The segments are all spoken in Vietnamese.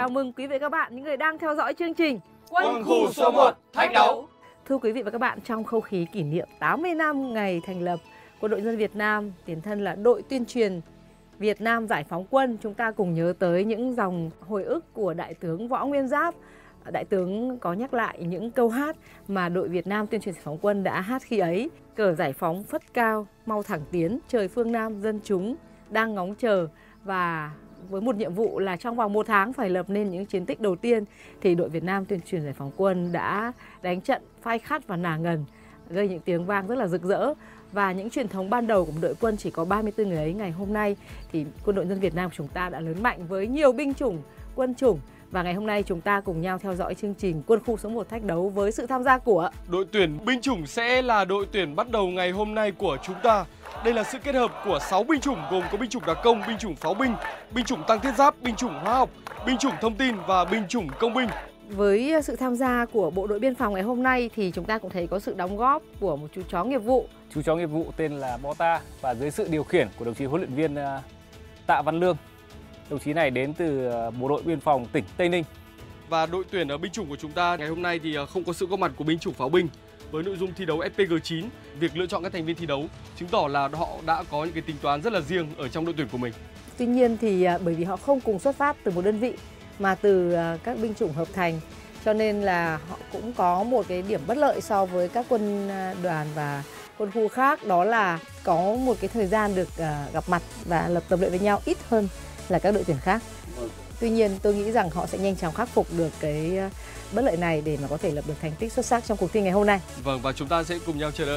Chào mừng quý vị và các bạn, những người đang theo dõi chương trình Quân khu số 1 Thách đấu. Thưa quý vị và các bạn, trong không khí kỷ niệm 80 năm ngày thành lập Quân đội Nhân dân Việt Nam, tiền thân là Đội Tuyên truyền Việt Nam Giải phóng quân, chúng ta cùng nhớ tới những dòng hồi ức của Đại tướng Võ Nguyên Giáp. Đại tướng có nhắc lại những câu hát mà đội Việt Nam Tuyên truyền Giải phóng quân đã hát khi ấy. Cờ giải phóng phất cao, mau thẳng tiến, trời phương Nam dân chúng đang ngóng chờ. Và với một nhiệm vụ là trong vòng 1 tháng phải lập nên những chiến tích đầu tiên, thì đội Việt Nam Tuyên truyền Giải phóng quân đã đánh trận phai khắt và nà ngần, gây những tiếng vang rất là rực rỡ. Và những truyền thống ban đầu của một đội quân chỉ có 34 người ấy, ngày hôm nay thì Quân đội Nhân dân Việt Nam của chúng ta đã lớn mạnh với nhiều binh chủng, quân chủng. Và ngày hôm nay chúng ta cùng nhau theo dõi chương trình Quân khu số 1 Thách đấu với sự tham gia của đội tuyển binh chủng sẽ là đội tuyển bắt đầu ngày hôm nay của chúng ta. Đây là sự kết hợp của 6 binh chủng gồm có binh chủng đặc công, binh chủng pháo binh, binh chủng tăng thiết giáp, binh chủng hóa học, binh chủng thông tin và binh chủng công binh. Với sự tham gia của bộ đội biên phòng ngày hôm nay thì chúng ta cũng thấy có sự đóng góp của một chú chó nghiệp vụ. Chú chó nghiệp vụ tên là Bota và dưới sự điều khiển của đồng chí huấn luyện viên Tạ Văn Lương. Đồng chí này đến từ bộ đội biên phòng tỉnh Tây Ninh. Và đội tuyển ở binh chủng của chúng ta ngày hôm nay thì không có sự góp mặt của binh chủng pháo binh. Với nội dung thi đấu SPG9, việc lựa chọn các thành viên thi đấu chứng tỏ là họ đã có những cái tính toán rất là riêng ở trong đội tuyển của mình. Tuy nhiên thì bởi vì họ không cùng xuất phát từ một đơn vị mà từ các binh chủng hợp thành, cho nên là họ cũng có một cái điểm bất lợi so với các quân đoàn và quân khu khác, đó là có một cái thời gian được gặp mặt và lập tập luyện với nhau ít hơn là các đội tuyển khác. Tuy nhiên tôi nghĩ rằng họ sẽ nhanh chóng khắc phục được cái bất lợi này để mà có thể lập được thành tích xuất sắc trong cuộc thi ngày hôm nay. Vâng, và chúng ta sẽ cùng nhau chờ đợi.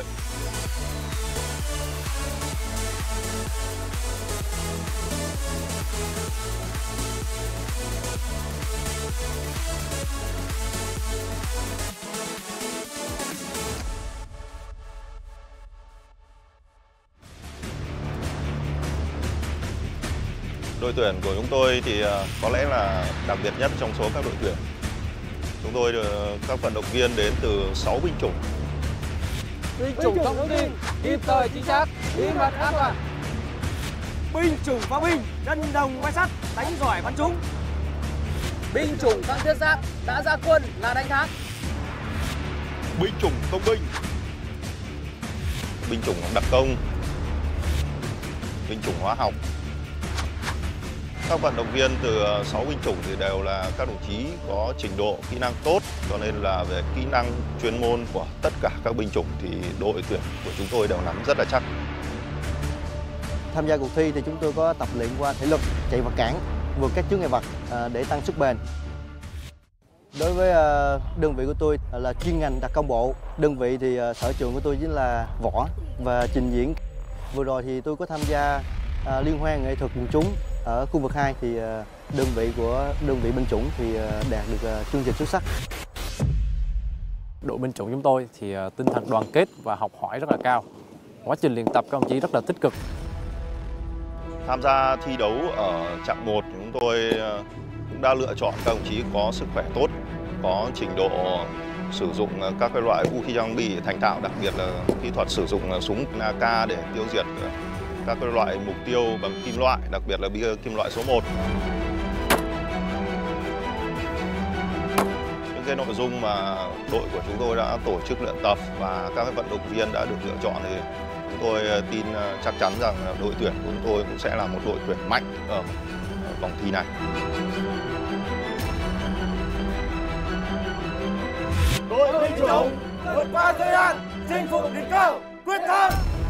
Đội tuyển của chúng tôi thì có lẽ là đặc biệt nhất trong số các đội tuyển. Chúng tôi các vận động viên đến từ 6 binh chủng. Binh chủng thông tin, kịp thời chính xác, bí mật an toàn. Binh chủng pháo binh, dân đồng quay sắt, đánh giỏi bắn trúng. Binh chủng tăng thiết giáp, đã ra quân là đánh thắng. Binh chủng công binh, binh chủng đặc công, binh chủng hóa học. Các vận động viên từ 6 binh chủng thì đều là các đồng chí có trình độ kỹ năng tốt, cho nên là về kỹ năng chuyên môn của tất cả các binh chủng thì đội tuyển của chúng tôi đều nắm rất là chắc. Tham gia cuộc thi thì chúng tôi có tập luyện qua thể lực, chạy vật cản, vượt các chướng ngại vật để tăng sức bền. Đối với đơn vị của tôi là chuyên ngành đặc công bộ. Đơn vị thì sở trường của tôi chính là võ và trình diễn. Vừa rồi thì tôi có tham gia liên hoan nghệ thuật quần chúng ở khu vực 2 thì đơn vị binh chủng thì đạt được chương trình xuất sắc. Đội binh chủng chúng tôi thì tinh thần đoàn kết và học hỏi rất là cao. Quá trình luyện tập các đồng chí rất là tích cực. Tham gia thi đấu ở chặng 1 chúng tôi cũng đã lựa chọn các đồng chí có sức khỏe tốt, có trình độ sử dụng các cái loại vũ khí trang bị thành thạo, đặc biệt là kỹ thuật sử dụng súng AK để tiêu diệt các cái loại mục tiêu bằng kim loại, đặc biệt là kim loại số 1. Những cái nội dung mà đội của chúng tôi đã tổ chức luyện tập và các vận động viên đã được lựa chọn thì chúng tôi tin chắc chắn rằng đội tuyển của chúng tôi cũng sẽ là một đội tuyển mạnh ở vòng thi này. Đội binh chủng vượt qua thời gian, chinh phục đỉnh cao, quyết thắng.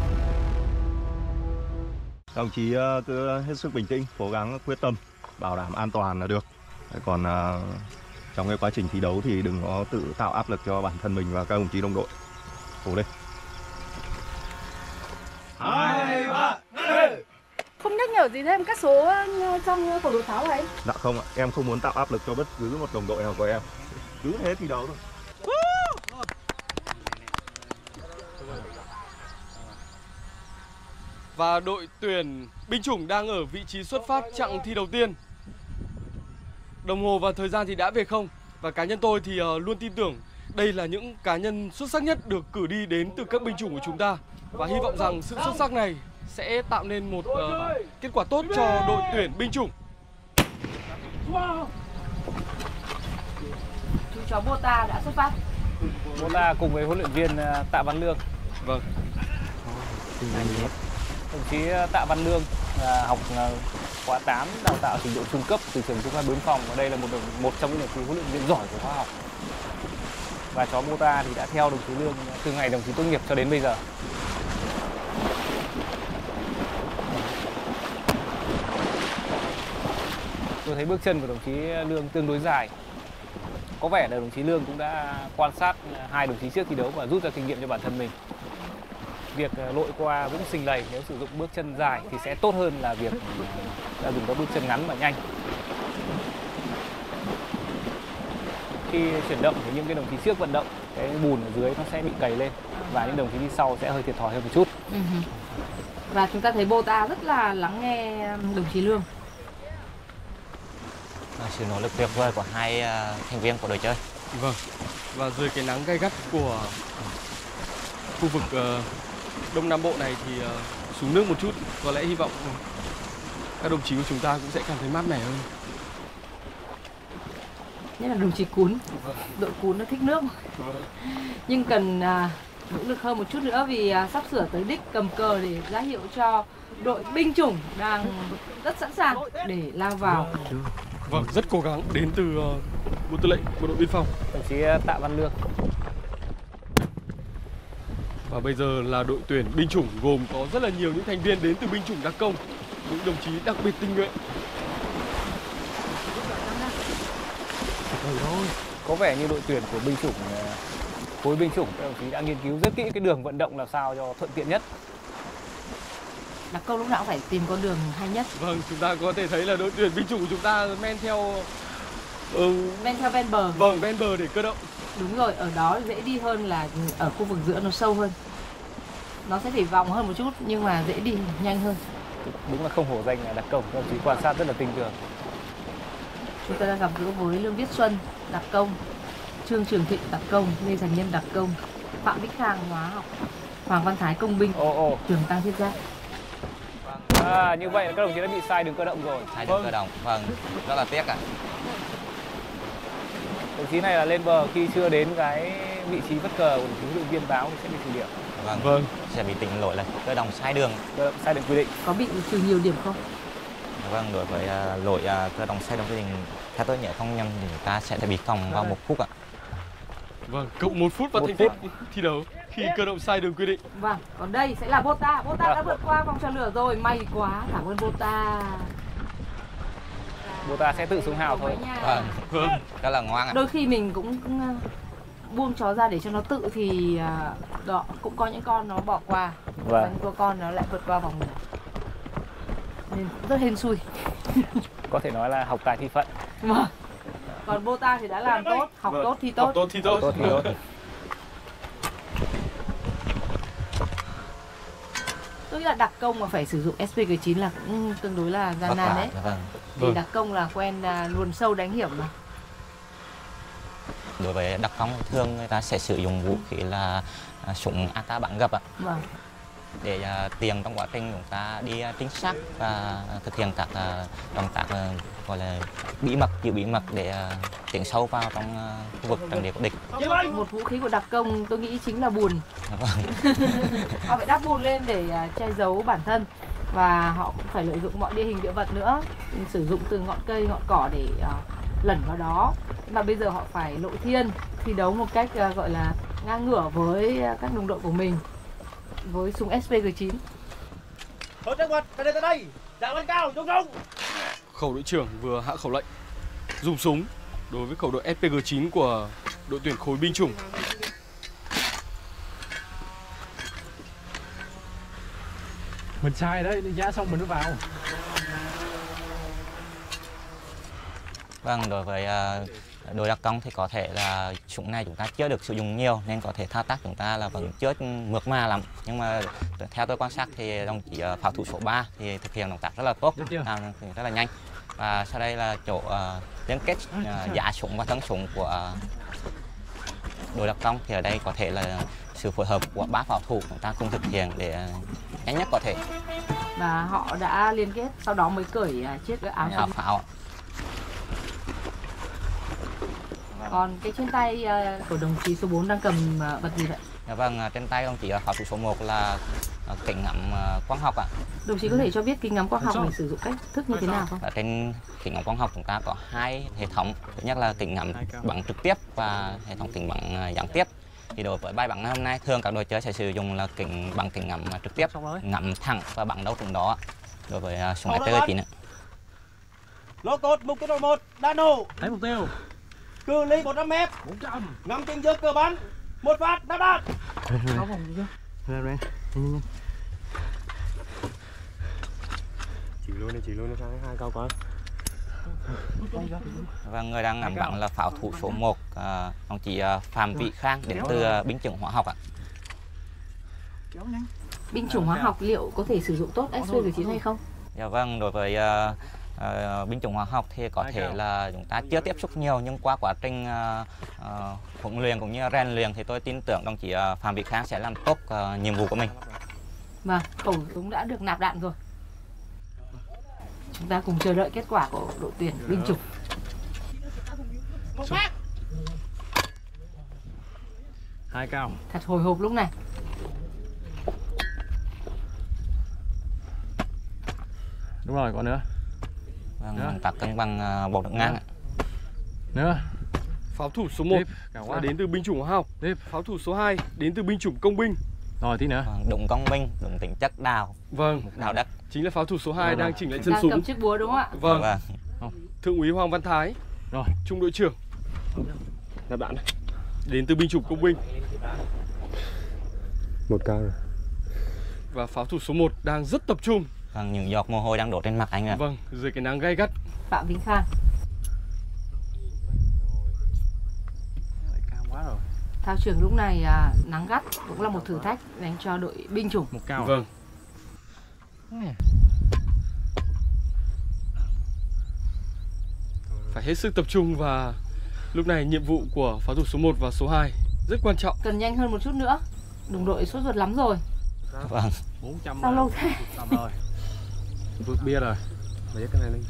Các đồng chí cứ hết sức bình tĩnh, cố gắng quyết tâm, bảo đảm an toàn là được. Còn trong cái quá trình thi đấu thì đừng có tự tạo áp lực cho bản thân mình và các đồng chí đồng đội. Cố lên. 2, 3, Không nhắc nhở gì thêm các số trong khẩu đội pháo này? Dạ không ạ, em không muốn tạo áp lực cho bất cứ một đồng đội nào của em. Cứ thế thi đấu thôi. Và đội tuyển binh chủng đang ở vị trí xuất phát chặng thi đầu tiên. Đồng hồ và thời gian thì đã về không. Và cá nhân tôi thì luôn tin tưởng đây là những cá nhân xuất sắc nhất được cử đi đến từ các binh chủng của chúng ta. Và hy vọng rằng sự xuất sắc này sẽ tạo nên một kết quả tốt cho đội tuyển binh chủng. chó Bota đã xuất phát. Bota cùng với huấn luyện viên Tạ Văn Lương. Vâng. Đồng chí Tạ Văn Lương học khóa 8 đào tạo trình độ trung cấp từ trường Trung cấp biên phòng, và đây là một trong những đồng chí huấn luyện viên giỏi của khóa học. Và chó Bota thì đã theo đồng chí Lương từ ngày đồng chí tốt nghiệp cho đến bây giờ. Tôi thấy bước chân của đồng chí Lương tương đối dài. Có vẻ là đồng chí Lương cũng đã quan sát hai đồng chí trước thi đấu và rút ra kinh nghiệm cho bản thân mình. Việc lội qua vũng Sình Lầy nếu sử dụng bước chân dài thì sẽ tốt hơn là việc đã dùng các bước chân ngắn và nhanh. Khi chuyển động thì những cái đồng chí trước vận động, cái bùn ở dưới nó sẽ bị cày lên và những đồng chí đi sau sẽ hơi thiệt thòi hơn một chút. Và chúng ta thấy Bota rất là lắng nghe đồng chí Lương. Sự nỗ lực tuyệt vời của hai thành viên của đội chơi. Vâng. Và dưới cái nắng gay gắt của khu vực Đông Nam Bộ này thì xuống nước một chút, có lẽ hy vọng các đồng chí của chúng ta cũng sẽ cảm thấy mát mẻ hơn. Nhất là đồng chí Cún, đội Cún nó thích nước. Nhưng cần nỗ lực hơn một chút nữa vì sắp sửa tới đích cầm cờ để ra hiệu cho đội binh chủng đang rất sẵn sàng để lao vào. Vâng, rất cố gắng đến từ Bộ Tư lệnh Bộ đội Biên phòng, đồng chí Tạ Văn Lương. Và bây giờ là đội tuyển binh chủng gồm có rất là nhiều những thành viên đến từ binh chủng đặc công, những đồng chí đặc biệt tinh nhuệ. Có vẻ như đội tuyển của binh chủng, khối binh chủng, các đồng chí đã nghiên cứu rất kỹ cái đường vận động làm sao cho thuận tiện nhất. Đặc công lúc nào cũng phải tìm con đường hay nhất. Vâng, chúng ta có thể thấy là đội tuyển binh chủng của chúng ta men theo ven bờ. Vâng, ven bờ để cơ động. Đúng rồi, ở đó dễ đi hơn là ở khu vực giữa nó sâu hơn. Nó sẽ phải vòng hơn một chút nhưng mà dễ đi nhanh hơn. Đúng là không hổ danh là đặc công, các đồng chí quan sát rất là tinh tường. Chúng ta đang gặp gỡ với Lương Viết Xuân, đặc công, Trương Trường Thịnh, đặc công, Lê Thành Nhân, đặc công, Phạm Vĩnh Khang, hóa học, Hoàng Văn Thái, công binh, Trường Tăng, thiết giáp. Như vậy là các đồng chí đã bị sai đường cơ động rồi. Sai đường cơ động, vâng, rất là tiếc ạ. Đồng chí này là lên bờ khi chưa đến cái vị trí vất cờ của đồng chí huấn luyện viên báo thì sẽ bị trừ điểm. Vâng, sẽ bị tính lỗi là cơ động sai đường. Cơ động sai đường quy định. Có bị trừ nhiều điểm không? Vâng, đối với lỗi cơ động sai đường quy định, theo tôi nhớ không nhầm thì chúng ta sẽ bị còng vào 1 phút ạ. Vâng, cộng 1 phút vào thành tích thi đấu khi cơ động sai đường quy định. Vâng, còn đây sẽ là Bota. Bota đã vượt qua vòng tròn lửa rồi, may quá, cảm ơn Bota. Bota sẽ tự xuống hào thôi. Vâng, rất là ngoan ạ. Đôi khi mình cũng buông chó ra để cho nó tự thì đó, cũng có những con nó bỏ qua. Và những con nó lại vượt qua vòng lửa. Nên rất hên xui. Có thể nói là học tài thi phận. Vâng. Còn Bota thì đã làm tốt, học tốt, thi tốt. Học tốt, thi tốt. Tôi nghĩ là đặc công mà phải sử dụng SPG9 là cũng tương đối là gian nan đấy. Vì đặc công là quen luồn sâu đánh hiểm mà. Đối với đặc công thường người ta sẽ sử dụng vũ khí là súng AK bắn gập ạ. Vâng. Để tiện trong quá trình chúng ta đi trinh sát và thực hiện các động tác gọi là bí mật, giữ bí mật để tiến sâu vào trong khu vực trận địa của địch. Một vũ khí của đặc công tôi nghĩ chính là bùn. Họ phải đắp bùn lên để che giấu bản thân và họ cũng phải lợi dụng mọi địa hình địa vật nữa, sử dụng từ ngọn cây, ngọn cỏ để lẩn vào đó. Mà bây giờ họ phải lộ thiên, thi đấu một cách gọi là ngang ngửa với các đồng đội của mình với súng SPG9. Khẩu đội trưởng vừa hạ khẩu lệnh dùng súng đối với khẩu đội SPG9 của đội tuyển khối binh chủng. Mình sai đấy, giá xong mình mới vào. Vâng, đối với đội đặc công thì có thể là súng này chúng ta chưa được sử dụng nhiều nên có thể thao tác chúng ta là vẫn chưa mượt mà lắm. Nhưng mà theo tôi quan sát thì đồng chí pháo thủ số 3 thì thực hiện động tác rất là tốt, rất là nhanh. Và sau đây là chỗ liên kết giá súng và thân súng của đội đặc công, thì ở đây có thể là sự phối hợp của 3 pháo thủ chúng ta cùng thực hiện để nhanh nhất có thể. Và họ đã liên kết, sau đó mới cởi chiếc áo pháo. Còn cái trên tay của đồng chí số 4 đang cầm vật gì vậy? Dạ vâng, trên tay đồng chí pháo thủ số 1 là kính ngắm quang học ạ. Đồng chí có thể cho biết kính ngắm quang học này sử dụng cách thức như thế nào không? Ở trên kính ngắm quang học chúng ta có hai hệ thống. Thứ nhất là kính ngắm bắn trực tiếp và hệ thống kính bắn gián tiếp. Thì đối với bài bắn ngày hôm nay, thường các đội chơi sẽ sử dụng là bằng kính ngắm trực tiếp, ngắm thẳng và bắn đâu trúng đó. Đối với súng ST-9 ạ. Lô cốt mục tiêu 1 đã nổ. Thấy mục tiêu. Cự ly 100 m. 400. Ngắm trên giữa cơ bắn. Một phát đáp đạn. Chỉ luôn đi sang hai cao quá. Và người đang ngắm bắn là pháo thủ số 1, đồng chí Phạm Vĩ Khang đến từ binh chủng hóa học ạ. Binh chủng hóa học liệu có thể sử dụng tốt SV-9 hay không? Dạ vâng, đối với binh chủng hóa học thì có thể là chúng ta chưa tiếp xúc nhiều, nhưng qua quá trình huấn luyện cũng như rèn luyện thì tôi tin tưởng đồng chí Phạm Vĩ Khang sẽ làm tốt nhiệm vụ của mình. Vâng, khẩu súng đã được nạp đạn rồi. Chúng ta cùng chờ đợi kết quả của đội tuyển binh chủng. Hai cao. Thật hồi hộp lúc này. Đúng rồi, còn nữa. Vâng, công tác cân bằng bầu được ngang ạ. Nữa. Pháo thủ số 1 là đến từ binh chủng hóa học. Pháo thủ số 2 đến từ binh chủng công binh. Rồi tí nữa. Vâng, đúng công binh, đúng tính chất đào. Vâng, đào đất. Chính là pháo thủ số 2 đang chỉnh lại chân Đang súng. cầm chiếc búa đúng không ạ? Vâng. Vâng. Thượng úy Hoàng Văn Thái. Rồi, trung đội trưởng. Nạp đạn này. Đến từ binh chủng công binh. Một cao rồi. Và pháo thủ số 1 đang rất tập trung. Vâng, những giọt mồ hôi đang đổ trên mặt anh ạ. Vâng, dưới cái nắng gay gắt. Phạm Vĩnh Khang. cao quá rồi. Thao trường lúc này nắng gắt cũng là một thử thách dành cho đội binh chủng. Một cao. Vâng. Phải hết sức tập trung và lúc này nhiệm vụ của pháo thủ số 1 và số 2 rất quan trọng. Cần nhanh hơn một chút nữa. Đồng đội sốt ruột lắm rồi. Vâng. 400 Sao lâu thế? rồi. Vượt bia rồi. Lấy cái này lên.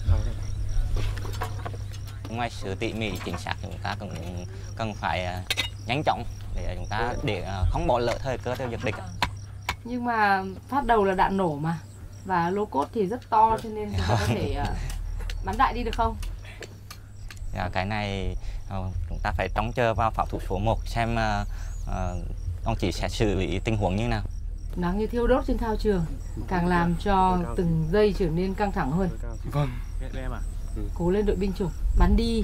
Ngoài sự tỉ mỉ chính xác chúng ta cũng cần phải nhanh chóng để chúng ta không bỏ lỡ thời cơ tiêu diệt địch. Nhưng mà phát đầu là đạn nổ mà, và lô cốt thì rất to cho nên chúng ta có thể bắn đại đi được không? Cái này chúng ta phải trông chờ vào pháo thủ số 1 xem ông chỉ sẽ xử lý tình huống như nào. Nắng như thiêu đốt trên thao trường càng làm cho từng giây trở nên căng thẳng hơn. Vâng. Cố lên đội binh chủng, bắn đi.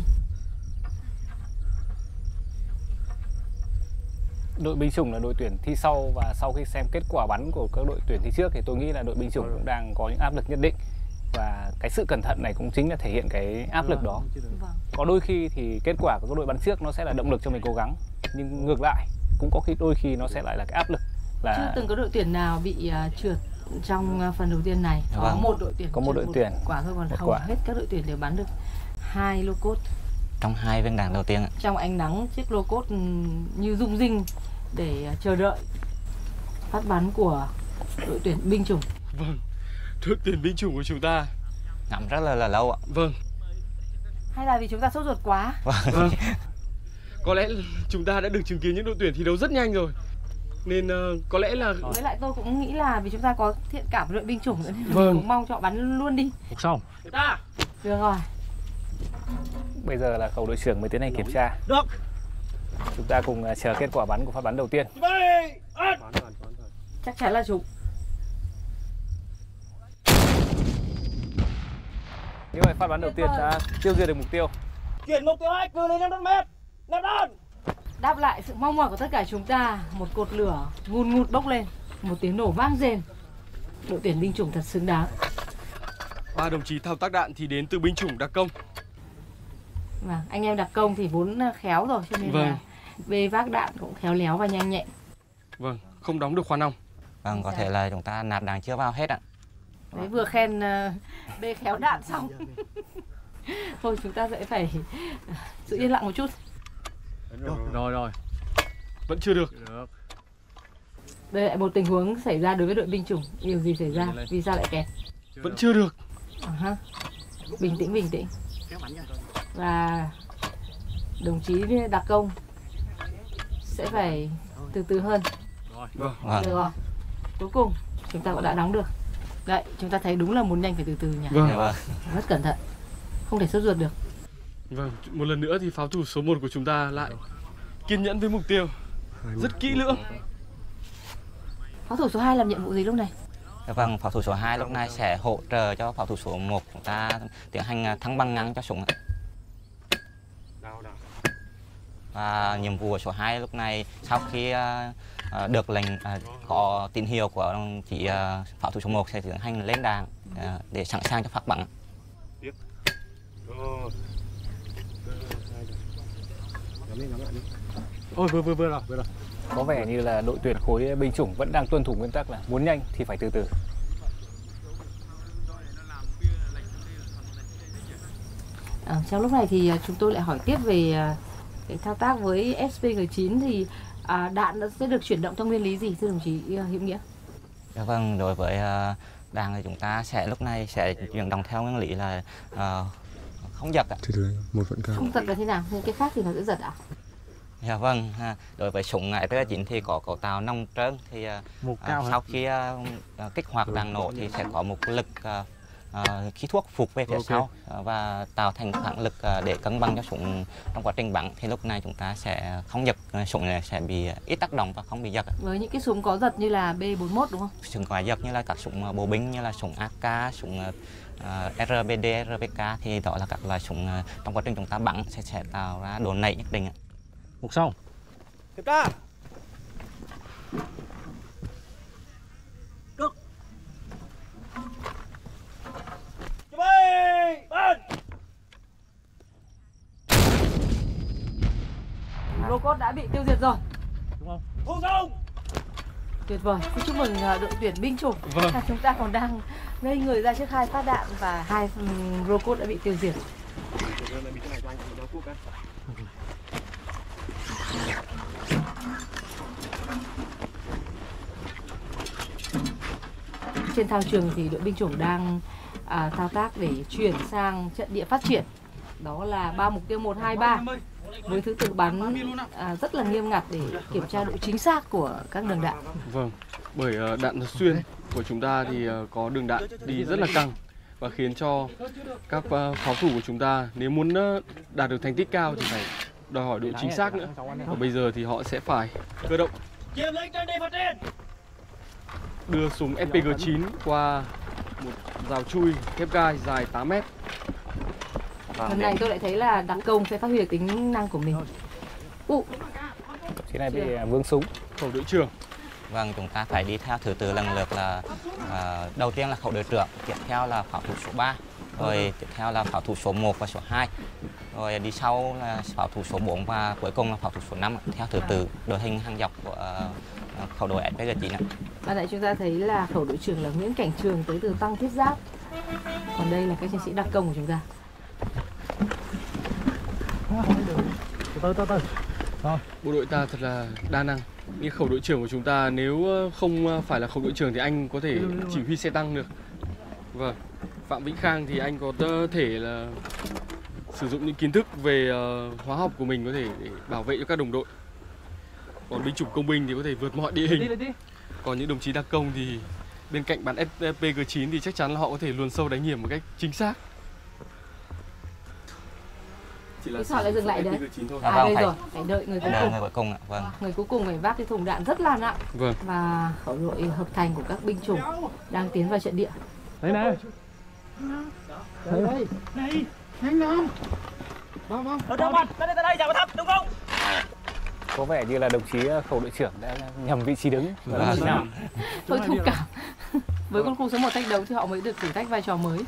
Đội binh chủng là đội tuyển thi sau, và sau khi xem kết quả bắn của các đội tuyển thi trước thì tôi nghĩ là đội binh chủng cũng đang có những áp lực nhất định, và cái sự cẩn thận này cũng chính là thể hiện cái áp lực đó. Có đôi khi thì kết quả của các đội bắn trước nó sẽ là động lực cho mình cố gắng, nhưng ngược lại cũng có khi đôi khi nó sẽ lại là cái áp lực. Chưa từng có đội tuyển nào bị trượt trong phần đầu tiên này. Có một đội tuyển có một đội tuyển quả thôi, còn hầu hết các đội tuyển đều bắn được 2 lô cốt trong 2 viên đạn đầu tiên. Trong ánh nắng, chiếc lô cốt như rung rinh để chờ đợi phát bắn của đội tuyển binh chủng. Vâng, đội tuyển binh chủng của chúng ta ngắm rất là lâu ạ. Vâng. Hay là vì chúng ta sốt ruột quá? Vâng. Có lẽ chúng ta đã được chứng kiến những đội tuyển thi đấu rất nhanh rồi, nên có lẽ là với lại tôi cũng nghĩ là vì chúng ta có thiện cảm với đội binh chủng nữa nên vâng. cũng mong cho họ bắn luôn đi. Xong. Được rồi. Bây giờ là khẩu đội trưởng mới tiến hành kiểm tra. Được. Chúng ta cùng chờ kết quả bắn của phát bắn đầu tiên. Chắc chắn là trúng. Như vậy phát bắn đầu tiên đã tiêu diệt được mục tiêu. Chuyển mục tiêu 2 cự ly 500 m. Nạp đạn. Đáp lại sự mong mỏi của tất cả chúng ta, một cột lửa ngùn ngụt bốc lên, một tiếng nổ vang rền. Đội tuyển binh chủng thật xứng đáng. 3 đồng chí thao tác đạn thì đến từ binh chủng đặc công. Vâng, anh em đặc công thì vốn khéo rồi cho nên là bê vác đạn cũng khéo léo và nhanh nhẹn. Vâng, không đóng được khoa nòng. Vâng, có thể là chúng ta nạp đạn chưa vào hết ạ. Đấy, vừa khen bê khéo đạn xong. Thôi chúng ta sẽ phải giữ yên lặng một chút. Rồi. Vẫn chưa được. Đây lại một tình huống xảy ra đối với đội binh chủng. Điều gì xảy ra? Vì sao lại kẹt? Vẫn chưa được. Bình tĩnh. Và Đồng chí đặc công sẽ phải từ từ hơn. Vâng. Được rồi. Cuối cùng chúng ta cũng đã đóng được. Đấy, chúng ta thấy đúng là muốn nhanh phải từ từ nhỉ. Vâng. Rất cẩn thận. Không thể sốt ruột được. Vâng, một lần nữa thì pháo thủ số 1 của chúng ta lại kiên nhẫn với mục tiêu, rất kỹ lưỡng. Pháo thủ số 2 làm nhiệm vụ gì lúc này? Vâng, pháo thủ số 2 lúc này sẽ hỗ trợ cho pháo thủ số 1 chúng ta tiến hành thăng băng ngắn cho súng. Và nhiệm vụ của số 2 lúc này sau khi được lệnh có tín hiệu của đồng chí pháo thủ số 1 sẽ tiến hành lên đạn để sẵn sàng cho phát bắn. Ôi vừa rồi. Có vẻ như là đội tuyển khối binh chủng vẫn đang tuân thủ nguyên tắc là muốn nhanh thì phải từ từ. Trong lúc này thì chúng tôi lại hỏi tiếp về cái thao tác với SPG9 thì đạn nó sẽ được chuyển động theo nguyên lý gì thưa đồng chí Hiễu Nghĩa? Vâng, đối với đạn thì chúng ta sẽ lúc này sẽ chuyển động theo nguyên lý là không giật. Không giật là thế nào? Cái khác thì nó sẽ giật ạ? Dạ vâng, đối với súng SPG9 thì có cấu tạo nòng trơn thì sau khi kích hoạt đạn nổ thì sẽ có một lực khí thuốc phục về phía sau và tạo thành phản lực để cân bằng cho súng trong quá trình bắn, thì lúc này chúng ta sẽ không giật, súng này sẽ bị ít tác động và không bị giật. Với những cái súng có giật như là B41 đúng không? Súng có giật như là các súng bộ binh như là súng AK, súng RBD, RPK thì đó là các loại súng trong quá trình chúng ta bắn sẽ tạo ra độ nảy nhất định. Mục xong. Tiếp ta. Cực. Chuẩn bị. Bắn. Robot đã bị tiêu diệt rồi. Đúng không? Thu xong. Tuyệt vời. Xin chúc mừng đội tuyển binh chủng. Vâng. Chúng ta còn đang ngây người ra trước 2 phát đạn và 2 robot đã bị tiêu diệt. Trên thao trường thì đội binh chủng đang thao tác để chuyển sang trận địa phát triển. Đó là 3 mục tiêu 1, 2, 3 với thứ tự bắn rất là nghiêm ngặt để kiểm tra độ chính xác của các đường đạn. Vâng, bởi đạn xuyên của chúng ta thì có đường đạn đi rất là căng và khiến cho các pháo thủ của chúng ta nếu muốn đạt được thành tích cao thì phải đòi hỏi độ chính xác nữa. Và bây giờ thì họ sẽ phải cơ động đưa súng SPG9 qua một rào chui thép gai dài 8 mét. Lần này tôi lại thấy là đặc công sẽ phát huy được tính năng của mình. Thế này bị vướng súng. Khẩu đội trưởng. Vâng, chúng ta phải đi theo thứ tự lần lượt là đầu tiên là khẩu đội trưởng, tiếp theo là pháo thủ số 3, rồi tiếp theo là pháo thủ số 1 và số 2. Rồi đi sau là pháo thủ số 4 và cuối cùng là pháo thủ số 5 theo thứ tự đội hình hàng dọc của khẩu đội SPG9. Ban nãy chúng ta thấy là khẩu đội trưởng là Nguyễn Cảnh Trường tới từ Tăng Thiết Giáp. Còn đây là các chiến sĩ đặc công của chúng ta. Bộ đội ta thật là đa năng. Như khẩu đội trưởng của chúng ta nếu không phải là khẩu đội trưởng thì anh có thể chỉ huy xe tăng được. Vâng, Phạm Vĩnh Khang thì anh có thể là sử dụng những kiến thức về hóa học của mình có thể để bảo vệ cho các đồng đội. Còn binh chủng công binh thì có thể vượt mọi địa hình. Còn những đồng chí đặc công thì bên cạnh bắn SPG9 thì chắc chắn là họ có thể luồn sâu đánh hiểm một cách chính xác. Chỉ là sao lại dừng lại đấy? Vâng, đây rồi, phải đợi người cuối cùng. Người cuối cùng ạ. Vâng. Người cuối cùng phải vác cái thùng đạn rất là nặng. Vâng. Và khẩu đội hợp thành của các binh chủng đang tiến vào trận địa. Đấy này. Đây. Này, nhanh nào. Vâng. Ở đâu bạn? Tới đây, chào thấp, đúng không? Có vẻ như là đồng chí khẩu đội trưởng đã nhầm vị trí đứng. Tôi thông cảm. Với quân khu số 1 thách đấu thì họ mới được thử thách vai trò mới.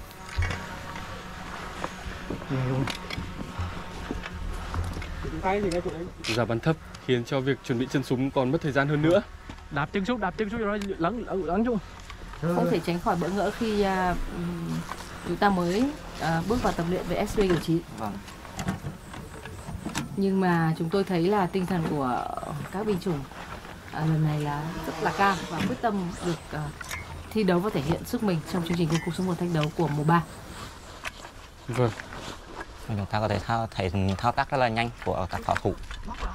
Giá bắn thấp khiến cho việc chuẩn bị chân súng còn mất thời gian hơn nữa. Đạp chân xuống cho nó lắng chung. Không thể tránh khỏi bỡ ngỡ khi chúng ta mới bước vào tập luyện với SPG9. Vâng. Nhưng mà chúng tôi thấy là tinh thần của các binh chủng lần này là rất là cao và quyết tâm được thi đấu và thể hiện sức mình trong chương trình quân khu số 1 thách đấu của mùa 3. Vâng. Chúng ta có thể thấy những thao tác rất là nhanh của các pháo thủ.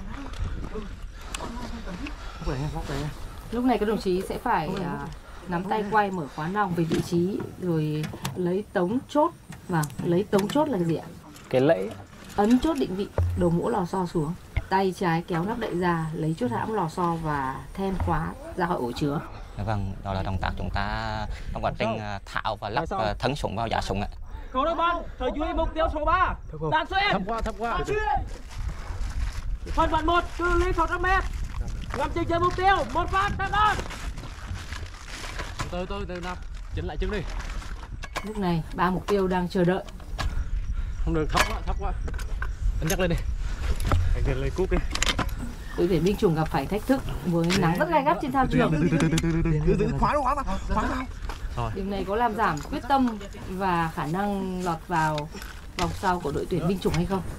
Lúc này các đồng chí sẽ phải nắm tay quay mở khóa nòng về vị trí rồi lấy tống chốt. Vâng, lấy tống chốt là gì ạ? Cái lẫy. Ấn chốt định vị, đầu mũ lò xo xuống. Tay trái kéo nắp đậy ra, lấy chốt hãm lò xo và then khóa ra khỏi ổ chứa. Vâng, đó là động tác chúng ta trong quá trình tháo và lắp thấn súng vào giá súng ạ. Khẩu đội bắn, thời duy mục tiêu số 3. Đạn xuyên. Thấp quá. Phân vận 1, cự ly 600 m. Ngắm chừng trên mục tiêu, một phát đạn đạn. Từ nằm, chỉnh lại chân đi. Lúc này 3 mục tiêu đang chờ đợi. Không được, thấp quá. Anh nhắc lên đi. Anh lên lấy cúp đi. Đội tuyển binh chủng gặp phải thách thức với nắng rất gay gắt trên thao trường. Khóa vào. Điều này có làm giảm quyết tâm và khả năng lọt vào vòng sau của đội tuyển binh chủng hay không?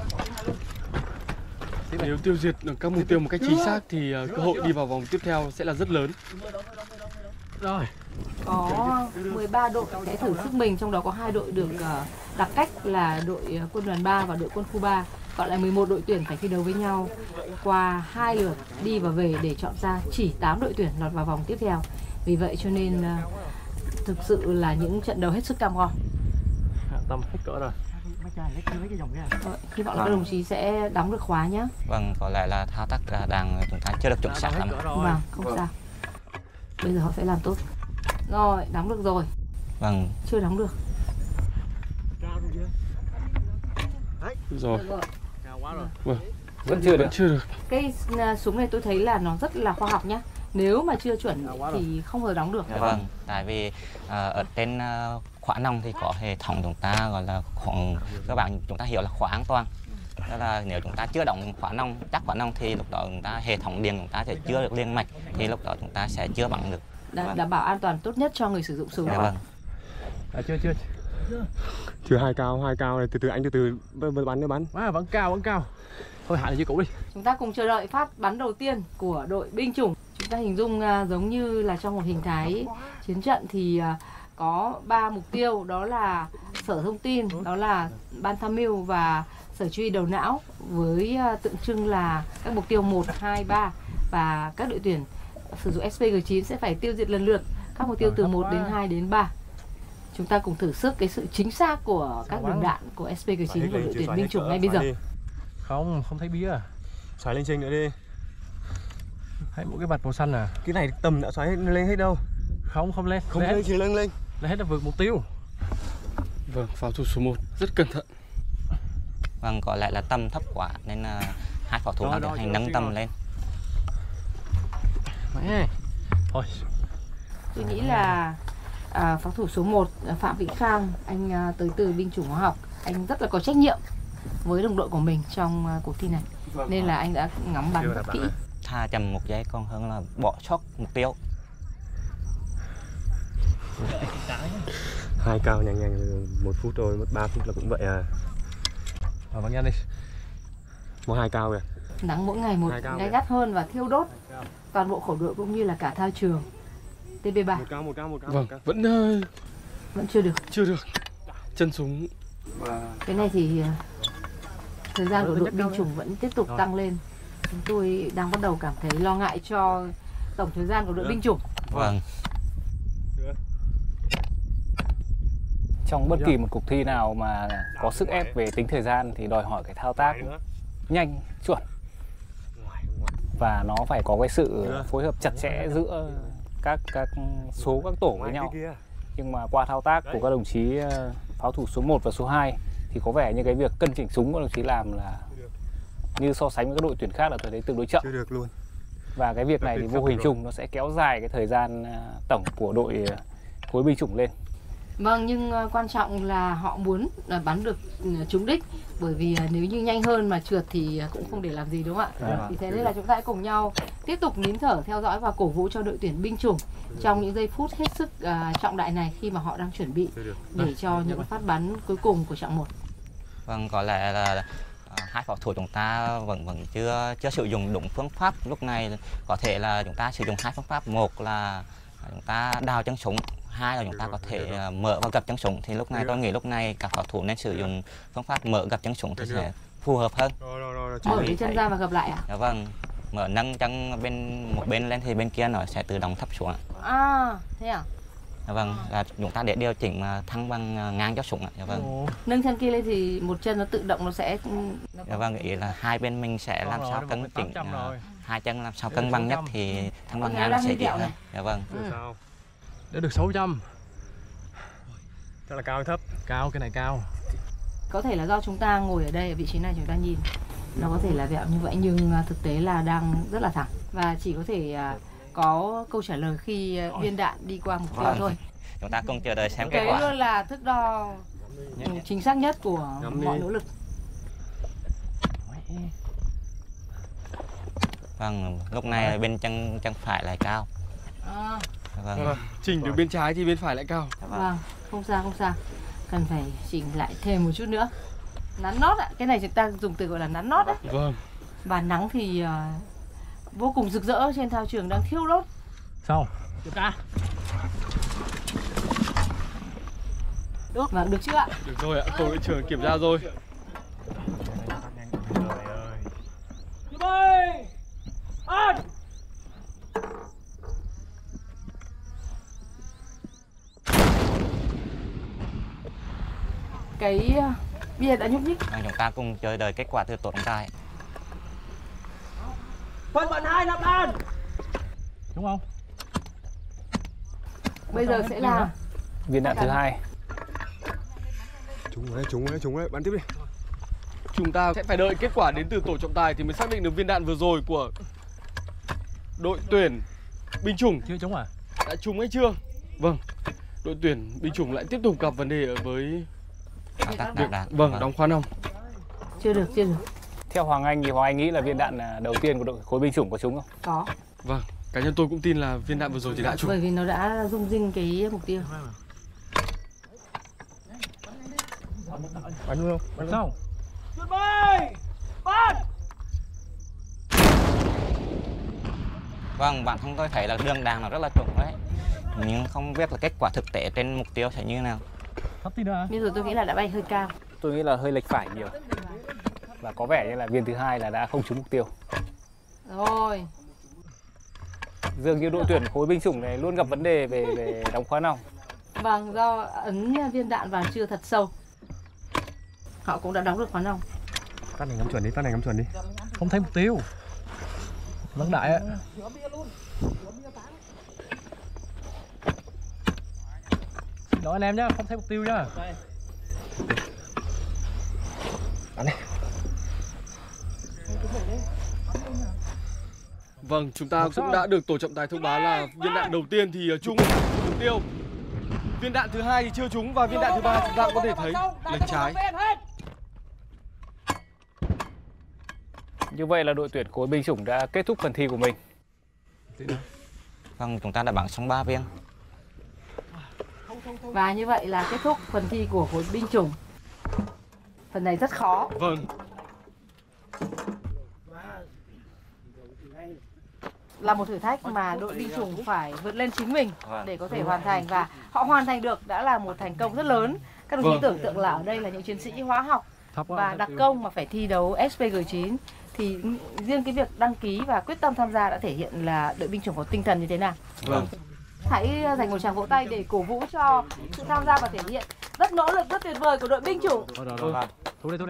Nếu tiêu diệt được các mục tiêu một cách chính xác thì cơ hội đi vào vòng tiếp theo sẽ là rất lớn. Rồi. Có 13 đội sẽ thử sức mình, trong đó có 2 đội được đặt cách là đội quân đoàn 3 và đội quân khu 3. Còn lại 11 đội tuyển phải thi đấu với nhau qua 2 lượt đi và về để chọn ra chỉ 8 đội tuyển lọt vào vòng tiếp theo. Vì vậy cho nên thực sự là những trận đấu hết sức cam go. Tâm hết cỡ rồi. Hy vọng là các đồng chí sẽ đóng được khóa nhé. Vâng, có lẽ là thao tác đang chúng ta chưa được chuẩn xác lắm. Vâng, không sao. Bây giờ họ sẽ làm tốt. Rồi, đóng được rồi. Vâng. Chưa đóng được. Rồi. Vâng. Vẫn chưa được. Cái súng này tôi thấy là nó rất là khoa học nhá. Nếu mà chưa chuẩn thì không bao giờ đóng được. Vâng, tại vì ở trên khóa nòng thì có hệ thống chúng ta gọi là khoảng, các bạn chúng ta hiểu là khóa an toàn. Đó là nếu chúng ta chưa đóng khóa nòng, chắc khóa nòng thì lúc đó chúng ta hệ thống điện chúng ta sẽ chưa được liên mạch, thì lúc đó chúng ta sẽ chưa bắn được. Đảm bảo an toàn tốt nhất cho người sử dụng súng. Dạ vâng. Chưa hai cao này, từ anh từ bắn. Vẫn cao. Thôi hạ lại dưới cũ đi. Chúng ta cùng chờ đợi phát bắn đầu tiên của đội binh chủng. Chúng ta hình dung giống như là trong một hình thái chiến trận thì có 3 mục tiêu, đó là sở thông tin, đó là ban tham mưu và sở chỉ huy đầu não, với tượng trưng là các mục tiêu 1, 2, 3, và các đội tuyển sử dụng SPG9 sẽ phải tiêu diệt lần lượt các mục tiêu từ 1 đến 2 đến 3. Chúng ta cùng thử sức cái sự chính xác của các đường đạn của SPG9 của đội tuyển binh chủng ngay bây giờ. Không thấy bia. Xoáy lên trên nữa đi. Hãy mỗi cái vạch màu xanh à. Cái này tầm đã xoáy lên hết đâu. Không lên. Không lên, chỉ lên. Là hết là vượt mục tiêu. Vâng, pháo thủ số 1 rất cẩn thận. Vâng, có lẽ là tầm thấp quá nên hai pháo thủ đang tiến hành nâng tầm lên. Thôi. Tôi nghĩ là pháo thủ số 1 Phạm Vĩnh Khang, anh tới từ binh chủng hóa học, anh rất là có trách nhiệm với đồng đội của mình trong cuộc thi này, nên là anh đã ngắm bắn rất kỹ. Tha chậm một giây còn hơn là bỏ sót mục tiêu. Hai cao nhanh 1 phút rồi, 3 phút là cũng vậy à. Bắn nhanh đi. Một 2 cao kìa. Nắng mỗi ngày một gay gắt hơn và thiêu đốt toàn bộ khẩu đội cũng như là cả thao trường. TB3. Một cao. Vâng, vẫn chưa được. Chân súng. Cái này thì thời gian của đội binh chủng vẫn tiếp tục tăng lên. Chúng tôi đang bắt đầu cảm thấy lo ngại cho tổng thời gian của đội binh chủng. Vâng. Trong bất kỳ một cuộc thi nào mà có sức ép về tính thời gian thì đòi hỏi cái thao tác nhanh, chuẩn. Và nó phải có cái sự phối hợp chặt chẽ giữa các số các tổ với nhau. Nhưng mà qua thao tác của các đồng chí pháo thủ số 1 và số 2 thì có vẻ như cái việc cân chỉnh súng của đồng chí làm là như so sánh với các đội tuyển khác là tôi thấy tương đối chậm. Chưa được luôn. Và cái việc này thì vô hình chung nó sẽ kéo dài cái thời gian tổng của đội khối binh chủng lên. Vâng, nhưng quan trọng là họ muốn bắn được trúng đích, bởi vì nếu như nhanh hơn mà trượt thì cũng không để làm gì, đúng không ạ? Vì thế nên là chúng ta hãy cùng nhau tiếp tục nín thở theo dõi và cổ vũ cho đội tuyển binh chủng trong những giây phút hết sức trọng đại này, khi mà họ đang chuẩn bị để cho những phát bắn cuối cùng của chặng 1. Vâng, có lẽ là hai pháo thủ chúng ta vẫn chưa sử dụng đúng phương pháp. Lúc này có thể là chúng ta sử dụng hai phương pháp, một là chúng ta đào chân súng, 2 là chúng ta có thể mở và gập chân súng. Thì lúc này tôi nghĩ lúc này các pháo thủ nên sử dụng phương pháp mở gập chân súng thì sẽ phù hợp hơn. Mở cái chân ra và gập lại à? Dạ vâng, mở nâng chân một bên lên thì bên kia nó sẽ tự động thấp xuống ạ. À, thế à? Dạ vâng, là chúng ta để điều chỉnh mà thăng bằng ngang cho súng ạ. Dạ vâng. Nâng chân kia lên thì một chân nó tự động nó sẽ. Dạ vâng, ý là hai bên mình sẽ làm sao cân chỉnh hai chân làm sao cân bằng nhất thì thăng bằng ngang nó sẽ dễ hơn. Dạ vâng. Đã được 600. Chắc là cao hay thấp? Cao, cái này cao. Có thể là do chúng ta ngồi ở đây ở vị trí này chúng ta nhìn nó có thể là vẹo như vậy nhưng thực tế là đang rất là thẳng và chỉ có thể có câu trả lời khi viên đạn đi qua mục tiêu thôi. Chúng ta cùng chờ đợi xem kết Đấy quả. luôn là thước đo chính xác nhất của mọi nỗ lực. Vâng, lúc này bên chân phải lại cao. Vâng. Chỉnh từ bên trái thì bên phải lại cao. Vâng, không sao. Cần phải chỉnh lại thêm một chút nữa. Nắn nót ạ, cái này chúng ta dùng từ gọi là nắn nót đấy. Vâng. Và nắng thì vô cùng rực rỡ trên thao trường đang thiêu đốt. Xong, kiểm tra. Vâng, được chưa ạ? Được rồi ạ, tổ đội trưởng kiểm tra rồi. Cái bia đã nhúc nhích. Chúng ta cùng chờ đợi kết quả từ tổ trọng tài. Phân bận 2 nạp đạn. Đúng không? Bây giờ sẽ là viên đạn thứ 2. Trúng đấy, bắn tiếp đi. Chúng ta sẽ phải đợi kết quả đến từ tổ trọng tài thì mới xác định được viên đạn vừa rồi của đội tuyển binh chủng Chưa trúng à? đã trúng hay chưa. Vâng, đội tuyển binh chủng lại tiếp tục gặp vấn đề ở với việc đóng khoa nòng. Chưa được. Theo Hoàng Anh thì Hoàng Anh nghĩ là viên đạn đầu tiên của đội khối binh chủng có trúng không? Có. Vâng, cá nhân tôi cũng tin là viên đạn vừa rồi thì đã trúng. Bởi vì nó đã rung rinh cái mục tiêu. Bắn luôn không? Bắn xong. Chuẩn bị. Bắn. Vâng, bản thân tôi thấy là đường đạn nó rất là chuẩn đấy. Nhưng không biết là kết quả thực tế trên mục tiêu sẽ như thế nào. Thấp tí nữa. Bây giờ tôi nghĩ là đã bay hơi cao. Tôi nghĩ là hơi lệch phải nhiều. Và có vẻ như là viên thứ 2 là đã không trúng mục tiêu. Rồi. Dường như đội tuyển khối binh chủng này luôn gặp vấn đề về đóng khóa nòng. Vâng, do ấn viên đạn vào chưa thật sâu. Họ cũng đã đóng được khóa nòng. Tắt này ngắm chuẩn đi, Không thấy mục tiêu. Vâng đại ạ. Xin lỗi anh em nhá, không thấy mục tiêu nhá. Bắn đi. Vâng, chúng ta cũng đã được tổ trọng tài thông báo là viên đạn đầu tiên thì trúng mục tiêu. Viên đạn thứ 2 thì chưa trúng và viên đạn thứ 3 chúng ta có thể thấy lệch trái. Như vậy là đội tuyển khối binh chủng đã kết thúc phần thi của mình. Vâng, chúng ta đã bắn xong 3 viên. Và như vậy là kết thúc phần thi của khối binh chủng. Phần này rất khó. Vâng. Là một thử thách mà đội binh chủng phải vượt lên chính mình để có thể hoàn thành và họ hoàn thành được đã là một thành công rất lớn. Các đồng chí tưởng tượng là ở đây là những chiến sĩ hóa học và đặc công mà phải thi đấu SPG9 thì riêng cái việc đăng ký và quyết tâm tham gia đã thể hiện là đội binh chủng có tinh thần như thế nào. Vâng. Hãy dành một tràng vỗ tay để cổ vũ cho sự tham gia và thể hiện rất nỗ lực, rất tuyệt vời của đội binh chủng. Thu đi.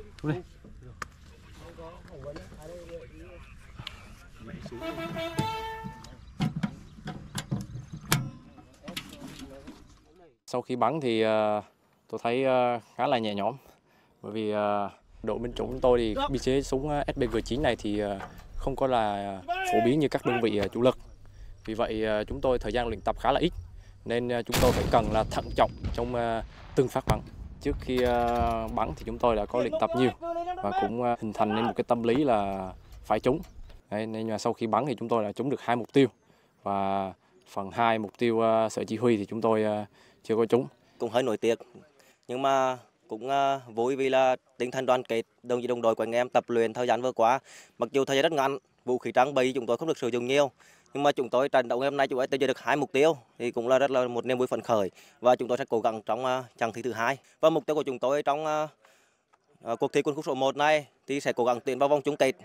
Sau khi bắn thì tôi thấy khá là nhẹ nhõm, bởi vì đội binh chủng chúng tôi thì biên chế súng SPG9 này thì không có là phổ biến như các đơn vị chủ lực. Vì vậy chúng tôi thời gian luyện tập khá là ít, nên chúng tôi phải cần là thận trọng trong từng phát bắn. Trước khi bắn thì chúng tôi đã có luyện tập nhiều và cũng hình thành nên một cái tâm lý là phải trúng. Đấy, nên là sau khi bắn thì chúng tôi đã trúng được 2 mục tiêu và phần 2 mục tiêu sở chỉ huy thì chúng tôi chưa có trúng. Cũng hơi nổi tiếc nhưng mà cũng vui vì là tinh thần đoàn kết đồng chí đồng đội của anh em tập luyện thời gian vừa qua, mặc dù thời gian rất ngắn, vũ khí trang bị chúng tôi không được sử dụng nhiều Nhưng mà chúng tôi trận đấu ngày hôm nay chúng tôi tiêu được 2 mục tiêu thì cũng là rất là một niềm vui phấn khởi và chúng tôi sẽ cố gắng trong chặng thi thứ 2. Và mục tiêu của chúng tôi trong cuộc thi quân khúc số 1 này thì sẽ cố gắng tiến vào vòng chung kết.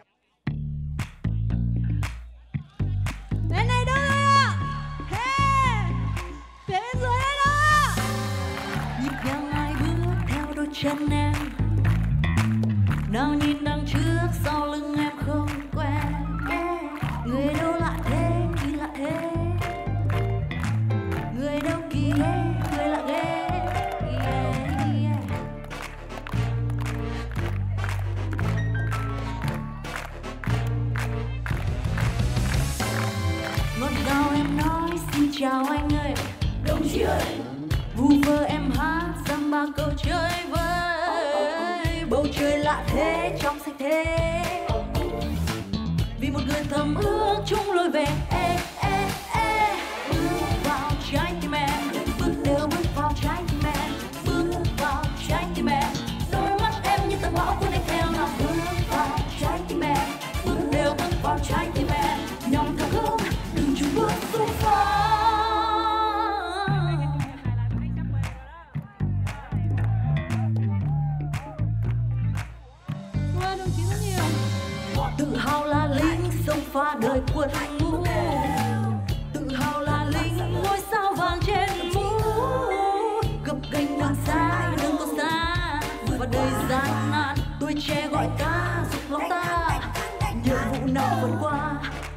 Bên này đâu ạ? Hey! Phía bên dưới đây đâu ạ? Nhịp nhàng hai bước theo đôi chân em. Nào nhìn đằng trước sau lưng em không quen. Người đâu lạ thế, kỳ lạ thế. Người đâu kỳ ghê, người lạ ghê. Ngọt ngào em nói xin chào anh ơi, đồng chí ơi. Vu vơ em hát dăm ba câu chơi vơi. Bầu trời lạ thế, trong xanh thế. Vì một người thầm ước chung lối về. Bước vào trái tim em, bước đều bước vào trái tim em, bước vào trái tim em. Đôi mắt em như tấm bão cuốn anh theo nào. Bước vào trái tim em, bước đều bước vào trái tim em. Nhòng theo hướng đừng chung bước xung phong. Đồng chí rất nhiều. Tự hào là lính sông pha đời quân ngũ. Tự hào là lính ngôi sao vàng trên mũ. Gập ghềnh đường xa, đường có xa và đầy gian nan. Tuổi trẻ gọi ta, dục lòng ta. Nhiệm vụ nào vượt qua.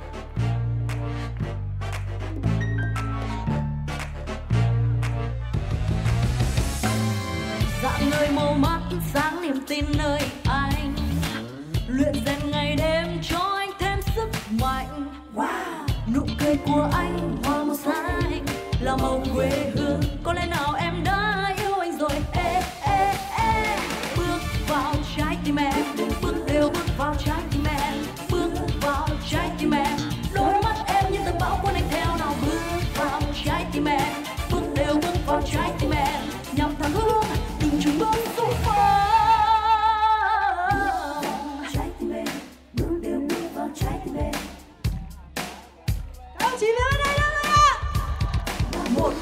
Dạng người màu mắt sáng niềm tin nơi anh. Luyện rèn ngày đêm cho anh thêm sức mạnh. Nụ cười của anh hoa màu xanh là màu quê hương. Có lẽ nào em đã yêu anh rồi. Bước vào trái tim em, bước đều bước vào trái tim em, bước vào trái tim em. Đôi mắt em như tấm bão cuốn anh theo nào. Bước vào trái tim em, bước đều bước vào trái tim em. Nhằm thẳng hướng đừng chung bước xung phong. Chỉ về đây đâu ạ? 1,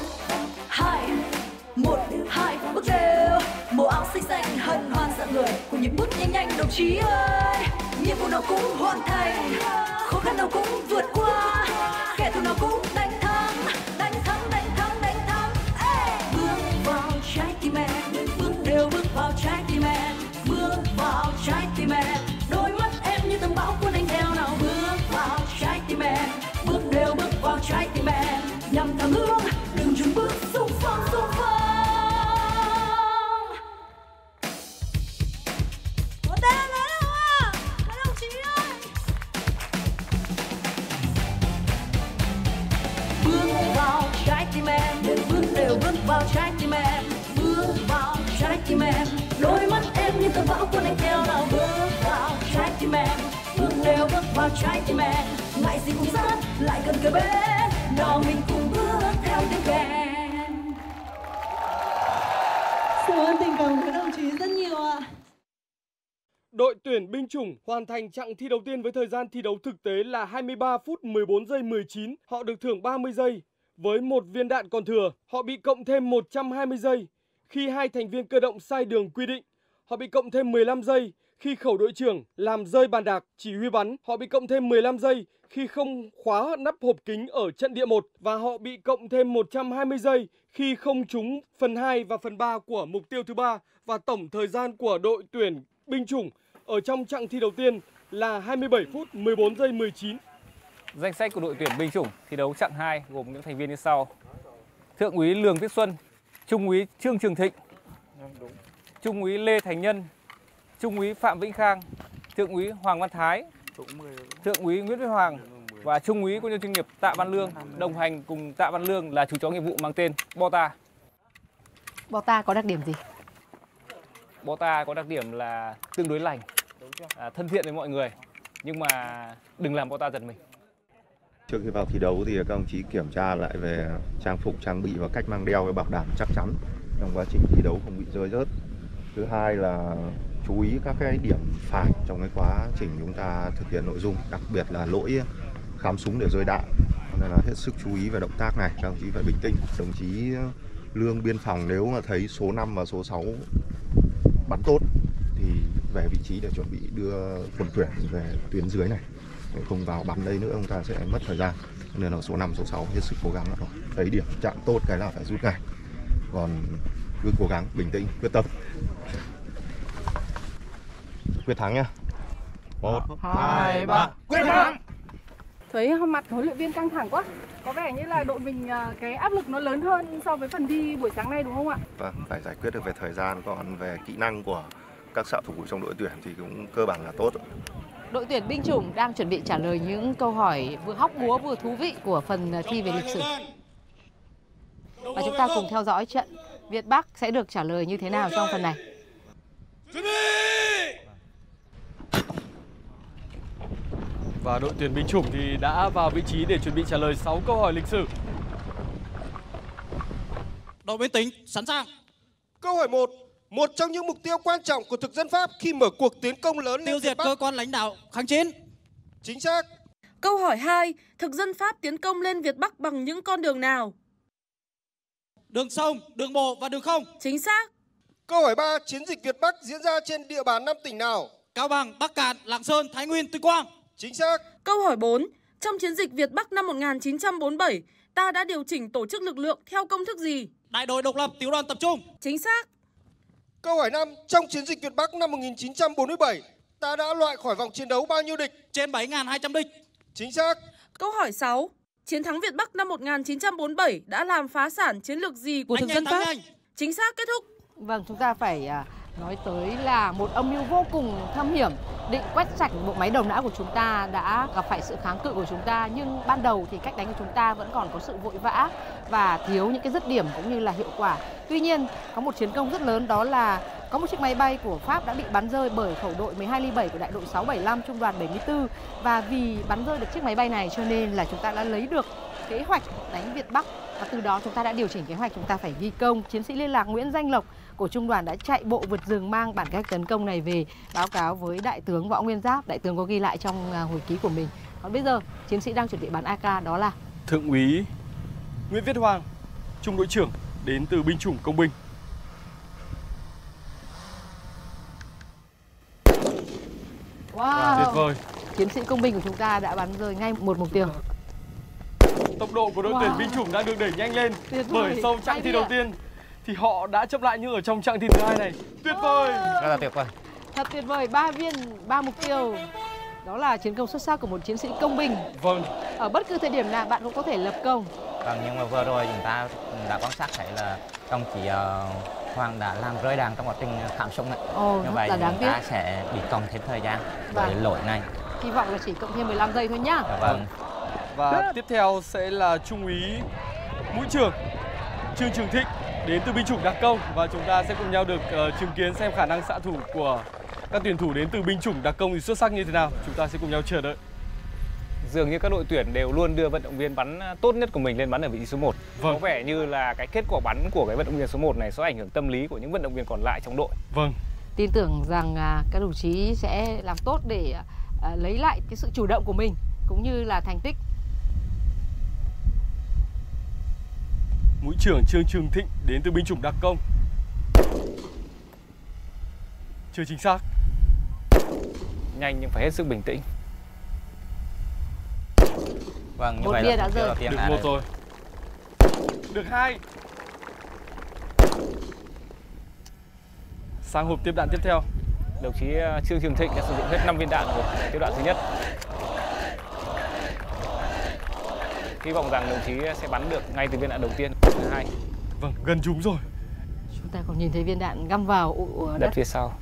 2, bước đều. Màu áo xanh xanh hân hoan rạng người. Cùng nhịp bước nhanh nhanh đồng chí ơi. Nhiệm vụ nào cũng hoàn thành, khó khăn nào cũng vượt qua. Kẻ thù nào cũng đánh thắng, đánh thắng, đánh thắng, đánh thắng. Bước vào trái tim em, bước đều bước vào trái tim em, bước vào trái tim em. Đôi mắt em như tấm bão cuốn anh theo nào. Bước vào trái tim em, bước đều bước vào trái tim em. Nhằm thẳng hướng đừng chùn bước xung phong xung phong. Có tên em đấy đâu ạ? Các đồng chí ơi. Bước vào trái tim em, bước đều bước vào trái tim em, bước vào trái tim em. Đôi mắt em như tấm bão cuốn anh theo nào. Bước vào trái tim em, bước đều bước vào trái tim em. Ngại gì cũng sát lại gần kề bên. Nào mình cùng bước theo tiếng kèn. Cảm ơn tình cảm của các đồng chí rất nhiều ạ. Đội tuyển binh chủng hoàn thành chặng thi đầu tiên với thời gian thi đấu thực tế là 23 phút 14 giây 19. Họ được thưởng 30 giây. Với một viên đạn còn thừa, họ bị cộng thêm 120 giây. Khi hai thành viên cơ động sai đường quy định, họ bị cộng thêm 15 giây. Khi khẩu đội trưởng làm rơi bàn đạc chỉ huy bắn, họ bị cộng thêm 15 giây. Khi không khóa nắp hộp kính ở trận địa 1 và họ bị cộng thêm 120 giây khi không trúng phần 2 và phần 3 của mục tiêu thứ 3. Và tổng thời gian của đội tuyển binh chủng ở trong chặng thi đầu tiên là 27 phút 14 giây 19. Danh sách của đội tuyển binh chủng thi đấu chặng 2 gồm những thành viên như sau: Thượng úy Lường Viết Xuân, Trung úy Trương Trường Thịnh, Trung úy Lê Thành Nhân, Trung úy Phạm Vĩnh Khang, Thượng úy Hoàng Văn Thái, Thượng úy Nguyễn Viết Hoàng và Trung úy quân nhân chuyên nghiệp Tạ Văn Lương. Đồng hành cùng Tạ Văn Lương là chú chó nghiệp vụ mang tên Bota. Bota có đặc điểm gì? Bota có đặc điểm là tương đối lành, thân thiện với mọi người, nhưng mà đừng làm Bota giật mình. Trước khi vào thi đấu thì các đồng chí kiểm tra lại về trang phục, trang bị và cách mang đeo để bảo đảm chắc chắn trong quá trình thi đấu không bị rơi rớt. Thứ hai là chú ý các cái điểm phải trong cái quá trình chúng ta thực hiện nội dung, đặc biệt là lỗi khám súng để rơi đạn Nên là hết sức chú ý về động tác này, các đồng chí phải bình tĩnh. Đồng chí Lương biên phòng nếu mà thấy số 5 và số 6 bắn tốt thì về vị trí để chuẩn bị đưa quân tuyển về tuyến dưới này. Để không vào bắn đây nữa chúng ta sẽ mất thời gian. Nên là số 5, số 6 hết sức cố gắng rồi. Thấy điểm chạm tốt cái là phải rút ngay. Còn cứ cố gắng bình tĩnh, quyết tâm. Quyết thắng nhá. 1, 2, 3, quyết thắng. Thấy mặt huấn luyện viên căng thẳng quá. Có vẻ như là đội mình cái áp lực nó lớn hơn so với phần thi buổi sáng nay đúng không ạ? Vâng, phải giải quyết được về thời gian, còn về kỹ năng của các xạ thủ trong đội tuyển thì cũng cơ bản là tốt. Đội tuyển binh chủng đang chuẩn bị trả lời những câu hỏi vừa hóc búa vừa thú vị của phần thi về lịch sử. Và chúng ta cùng theo dõi trận Việt Bắc sẽ được trả lời như thế nào trong phần này. Và đội tuyển binh chủng thì đã vào vị trí để chuẩn bị trả lời 6 câu hỏi lịch sử. Đội Biên Tĩnh sẵn sàng. Câu hỏi 1. Một trong những mục tiêu quan trọng của thực dân Pháp khi mở cuộc tiến công lớn tiêu diệt cơ quan lãnh đạo kháng chiến. Chính xác. Câu hỏi 2. Thực dân Pháp tiến công lên Việt Bắc bằng những con đường nào? Đường sông, đường bộ và đường không. Chính xác. Câu hỏi 3. Chiến dịch Việt Bắc diễn ra trên địa bàn 5 tỉnh nào? Cao Bằng, Bắc Kạn, Lạng Sơn, Thái Nguyên, Tuyên Quang. Chính xác. Câu hỏi 4. Trong chiến dịch Việt Bắc năm 1947, ta đã điều chỉnh tổ chức lực lượng theo công thức gì? Đại đội độc lập, tiểu đoàn tập trung. Chính xác. Câu hỏi 5. Trong chiến dịch Việt Bắc năm 1947, ta đã loại khỏi vòng chiến đấu bao nhiêu địch? Trên 7.200 địch. Chính xác. Câu hỏi 6. Chiến thắng Việt Bắc năm 1947 đã làm phá sản chiến lược gì của thực dân Pháp? Chính xác, kết thúc. Vâng, chúng ta phải nói tới là một âm mưu vô cùng thâm hiểm định quét sạch bộ máy đầu não của chúng ta đã gặp phải sự kháng cự của chúng ta, nhưng ban đầu thì cách đánh của chúng ta vẫn còn có sự vội vã và thiếu những cái dứt điểm cũng như là hiệu quả. Tuy nhiên có một chiến công rất lớn, đó là có một chiếc máy bay của Pháp đã bị bắn rơi bởi khẩu đội 12 ly 7 của đại đội 675 trung đoàn 74, và vì bắn rơi được chiếc máy bay này cho nên là chúng ta đã lấy được kế hoạch đánh Việt Bắc, và từ đó chúng ta đã điều chỉnh kế hoạch, chúng ta phải ghi công. Chiến sĩ liên lạc Nguyễn Danh Lộc của trung đoàn đã chạy bộ vượt rừng mang bản kế hoạch tấn công này về báo cáo với đại tướng Võ Nguyên Giáp. Đại tướng có ghi lại trong hồi ký của mình. Còn bây giờ chiến sĩ đang chuẩn bị bắn AK đó là Thượng úy Nguyễn Viết Hoàng, trung đội trưởng đến từ binh chủng công binh. Wow, tuyệt vời. Chiến sĩ công binh của chúng ta đã bắn rơi ngay một mục tiêu. Tốc độ của đội tuyển binh chủng đang được đẩy nhanh lên bởi sau chặng thi đầu tiên thì họ đã chấp lại như ở trong chặng thi thứ hai này. Tuyệt vời. Rất là tuyệt vời. Thật tuyệt vời, 3 viên, 3 mục tiêu. Đó là chiến công xuất sắc của một chiến sĩ công binh. Vâng. Ở bất cứ thời điểm nào bạn cũng có thể lập công. Vâng, nhưng mà vừa rồi chúng ta đã quan sát thấy là đồng chí Hoàng đã làm rơi đạn trong quá trình khám súng này. Như vậy chúng ta sẽ bị cộng thêm thời gian với lỗi này. Hy vọng là chỉ cộng thêm 15 giây thôi nhá. Vâng. Và tiếp theo sẽ là trung úy mũi trưởng Trương Trường Thịnh đến từ binh chủng đặc công, và chúng ta sẽ cùng nhau được chứng kiến xem khả năng xạ thủ của các tuyển thủ đến từ binh chủng đặc công thì xuất sắc như thế nào. Chúng ta sẽ cùng nhau chờ đợi. Dường như các đội tuyển đều luôn đưa vận động viên bắn tốt nhất của mình lên bắn ở vị trí số 1. Vâng. Có vẻ như là cái kết quả bắn của cái vận động viên số 1 này sẽ ảnh hưởng tâm lý của những vận động viên còn lại trong đội. Vâng. Tin tưởng rằng các đồng chí sẽ làm tốt để lấy lại cái sự chủ động của mình cũng như là thành tích. Mũi trưởng Trương Trường Thịnh đến từ binh chủng đặc công. Chưa chính xác. Nhanh nhưng phải hết sức bình tĩnh. Vâng, như một vậy bia là đã rơi. Được một rồi. Được 2. Sang hộp tiếp đạn tiếp theo. Đồng chí Trương Trường Thịnh đã sử dụng hết 5 viên đạn của tiếp đoạn thứ nhất. Hy vọng rằng đồng chí sẽ bắn được ngay từ viên đạn đầu tiên, thứ hai. Vâng, gần trúng rồi. Chúng ta còn nhìn thấy viên đạn găm vào đất phía sau.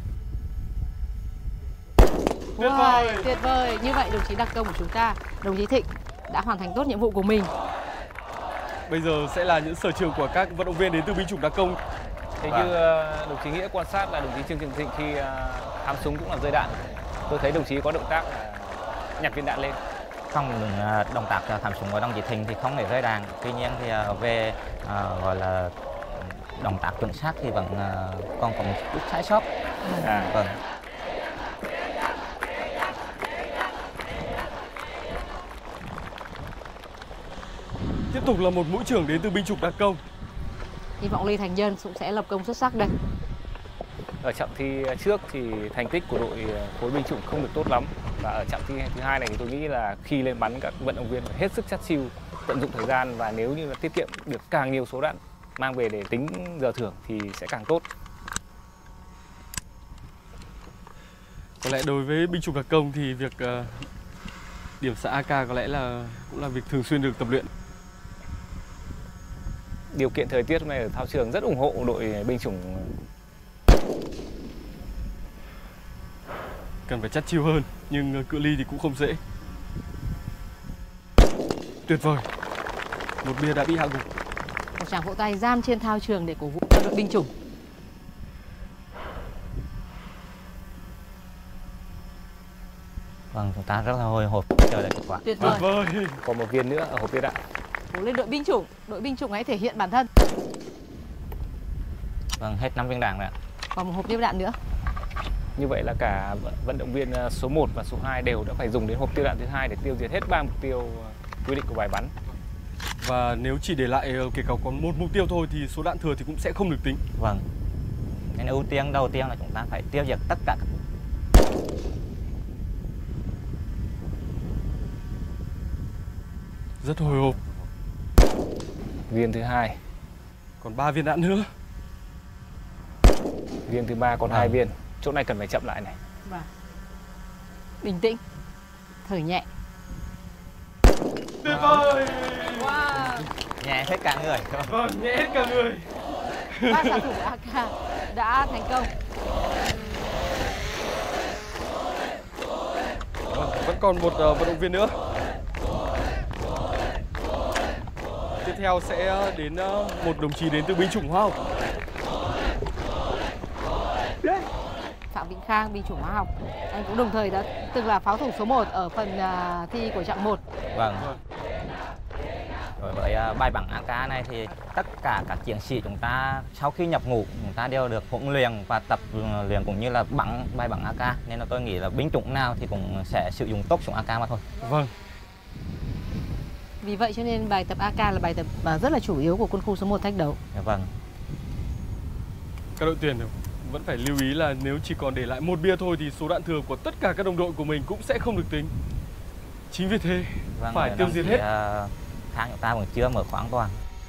Tuyệt vời. Tuyệt vời. Như vậy đồng chí đặc công của chúng ta, đồng chí Thịnh đã hoàn thành tốt nhiệm vụ của mình. Bây giờ sẽ là những sở trường của các vận động viên đến từ binh chủng đặc công. Thế như đồng chí Nghĩa quan sát là đồng chí Trương Trường Thịnh khi hám súng cũng làm rơi đạn. Tôi thấy đồng chí có động tác nhặt viên đạn lên. Không, động tác thám súng của đồng chí Thịnh thì không để rơi đạn. Tuy nhiên thì về gọi là động tác chuẩn xác thì vẫn còn có một chút sai sót. Vâng. Tiếp tục là một mũi trưởng đến từ binh chủng đặc công. Hy vọng Lê Thành Nhân cũng sẽ lập công xuất sắc đây. Ở trận thi trước thì thành tích của đội khối binh chủng không được tốt lắm. Và ở trận thi thứ hai này thì tôi nghĩ là khi lên bắn các vận động viên phải hết sức chắt chiu, tận dụng thời gian, và nếu như là tiết kiệm được càng nhiều số đạn mang về để tính giờ thưởng thì sẽ càng tốt. Có lẽ đối với binh chủng đặc công thì việc điểm xạ AK có lẽ là cũng là việc thường xuyên được tập luyện. Điều kiện thời tiết này ở thao trường rất ủng hộ đội binh chủng. Cần phải chắt chiu hơn, nhưng cự ly thì cũng không dễ. Tuyệt vời. Một bia đã bị hạ gục. Một tràng vỗ tay giam trên thao trường để cổ vũ cho đội binh chủng. Vâng, chúng ta rất là hồi hộp chờ đợi kết quả. Tuyệt vời. Còn một viên nữa ở hộp bia đạn. Cố lên đội binh chủng hãy thể hiện bản thân. Vâng, hết 5 viên đạn rồi ạ. Còn một hộp tiêu đạn nữa. Như vậy là cả vận động viên số 1 và số 2 đều đã phải dùng đến hộp tiêu đạn thứ hai để tiêu diệt hết 3 mục tiêu quy định của bài bắn. Và nếu chỉ để lại kể cả còn một mục tiêu thôi thì số đạn thừa thì cũng sẽ không được tính. Vâng. Nên ưu tiên đầu tiên là chúng ta phải tiêu diệt tất cả. Rất hồi hộp. Viên thứ hai. Còn 3 viên đạn nữa. Viên thứ ba còn 2 viên. Chỗ này cần phải chậm lại này. Vâng. Bình tĩnh. Thở nhẹ. Tuyệt vời. Wow. Nhẹ hết cả người. Vâng, nhẹ hết cả người. 3 xạ thủ AK đã thành công. Vẫn còn một vận động viên nữa. Tiếp theo sẽ đến một đồng chí đến từ binh chủng hóa học. Phạm Vĩnh Khang, binh chủng hóa học. Anh cũng đồng thời đã từng là pháo thủ số 1 ở phần thi của chặng 1. Vâng. Đối với bài bắn AK này thì tất cả các chiến sĩ chúng ta sau khi nhập ngũ chúng ta đều được huấn luyện và tập luyện cũng như là bắn bài bắn AK, nên là tôi nghĩ là binh chủng nào thì cũng sẽ sử dụng tốt súng AK mà thôi. Vâng. Vì vậy cho nên bài tập AK là bài tập rất là chủ yếu của quân khu số 1 thách đấu. Vâng. Các đội tuyển vẫn phải lưu ý là nếu chỉ còn để lại một bia thôi thì số đạn thừa của tất cả các đồng đội của mình cũng sẽ không được tính. Chính vì thế Vâng, phải tiêu diệt hết. Khang chúng ta vẫn chưa mở khóa an toàn.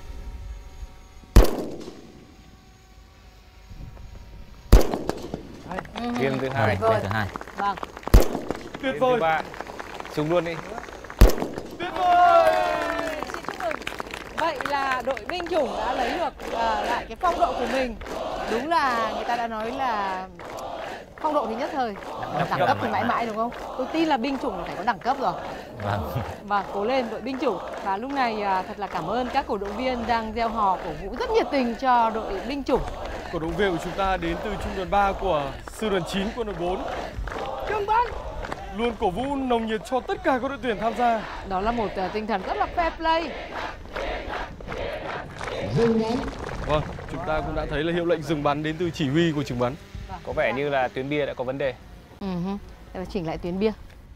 Viên thứ hai. Viên thứ hai. Vâng. Tuyệt vời. Trúng luôn đi. Tuyệt vời. Xin chúc mừng. Vậy là đội binh chủng đã lấy được lại cái phong độ của mình. Đúng là người ta đã nói là phong độ thì nhất thời, đẳng cấp thì mãi mãi, đúng không? Tôi tin là binh chủng là phải có đẳng cấp rồi. Vâng. Và cố lên đội binh chủng. Và lúc này thật là cảm ơn các cổ động viên đang reo hò cổ vũ rất nhiệt tình cho đội binh chủng. Cổ động viên của chúng ta đến từ trung đoàn 3 của sư đoàn 9 quân đoàn 4. Trương Văn luôn cổ vũ nồng nhiệt cho tất cả các đội tuyển tham gia. Đó là một tinh thần rất là fair play. Vâng, chúng ta cũng đã thấy là hiệu lệnh dừng bắn đến từ chỉ huy của trường bắn. Có vẻ như là tuyến bia đã có vấn đề. Chỉnh lại tuyến bia.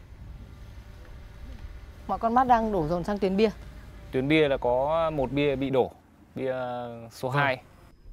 Mọi con mắt đang đổ dồn sang tuyến bia. Tuyến bia là có một bia bị đổ, bia số 2.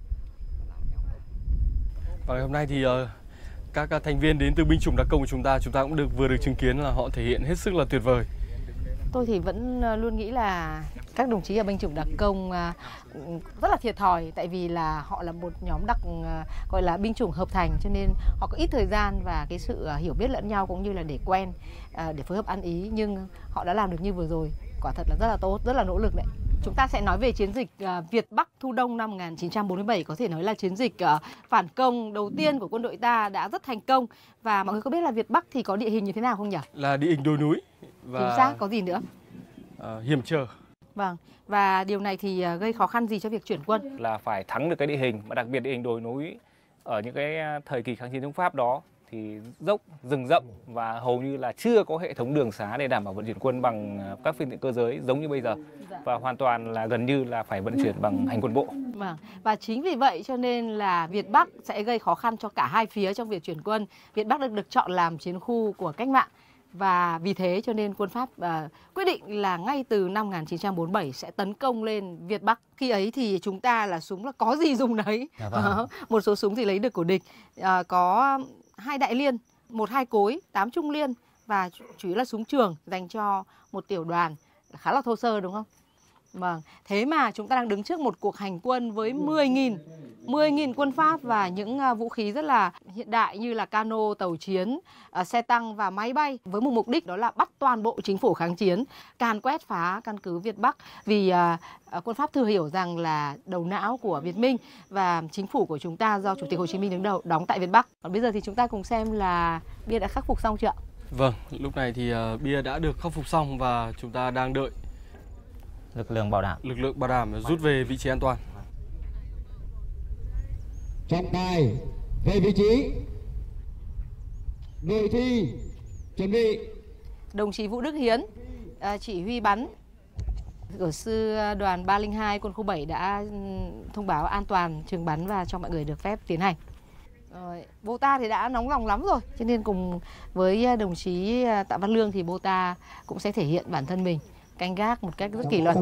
Và hôm nay thì các thành viên đến từ binh chủng đặc công của chúng ta cũng vừa được chứng kiến là họ thể hiện hết sức là tuyệt vời. Tôi thì vẫn luôn nghĩ là các đồng chí ở binh chủng đặc công rất là thiệt thòi, tại vì là họ là một nhóm gọi là binh chủng hợp thành, cho nên họ có ít thời gian và cái sự hiểu biết lẫn nhau cũng như là để quen, để phối hợp ăn ý, nhưng họ đã làm được như vừa rồi, quả thật là rất là tốt, rất là nỗ lực đấy. Chúng ta sẽ nói về chiến dịch Việt Bắc Thu Đông năm 1947, có thể nói là chiến dịch phản công đầu tiên của quân đội ta đã rất thành công. Và mọi người có biết là Việt Bắc thì có địa hình như thế nào không nhỉ? Là địa hình đồi núi. Và chính xác, có gì nữa? Hiểm trở. Vâng, và điều này thì gây khó khăn gì cho việc chuyển quân? Là phải thắng được cái địa hình, mà đặc biệt địa hình đồi núi ở những cái thời kỳ kháng chiến chống Pháp đó thì dốc, rừng rậm và hầu như là chưa có hệ thống đường xá để đảm bảo vận chuyển quân bằng các phương tiện cơ giới giống như bây giờ. Và hoàn toàn là gần như là phải vận chuyển bằng hành quân bộ. Vâng, và chính vì vậy cho nên là Việt Bắc sẽ gây khó khăn cho cả hai phía trong việc chuyển quân. Việt Bắc được chọn làm chiến khu của cách mạng. Và vì thế cho nên quân Pháp quyết định là ngay từ năm 1947 sẽ tấn công lên Việt Bắc. Khi ấy thì chúng ta là súng là có gì dùng đấy. Một số súng thì lấy được của địch. Có 2 đại liên, 1 2 cối, 8 trung liên và chủ yếu là súng trường dành cho một tiểu đoàn, khá là thô sơ đúng không? Vâng, thế mà chúng ta đang đứng trước một cuộc hành quân với 10.000 quân Pháp và những vũ khí rất là hiện đại như là cano, tàu chiến, xe tăng và máy bay với một mục đích đó là bắt toàn bộ chính phủ kháng chiến, càn quét phá căn cứ Việt Bắc. Vì quân Pháp thừa hiểu rằng là đầu não của Việt Minh và chính phủ của chúng ta do Chủ tịch Hồ Chí Minh đứng đầu đóng tại Việt Bắc. Còn bây giờ thì chúng ta cùng xem là bia đã khắc phục xong chưa ạ? Vâng, lúc này thì bia đã được khắc phục xong và chúng ta đang đợi lực lượng bảo đảm rút về vị trí an toàn. Trọng tài về vị trí. Đội thi chuẩn bị. Đồng chí Vũ Đức Hiến chỉ huy bắn của sư đoàn 302 quân khu 7 đã thông báo an toàn trường bắn và cho mọi người được phép tiến hành. Bô ta thì đã nóng lòng lắm rồi, cho nên cùng với đồng chí Tạ Văn Lương thì Bô ta cũng sẽ thể hiện bản thân mình canh gác một cách rất kỷ luật.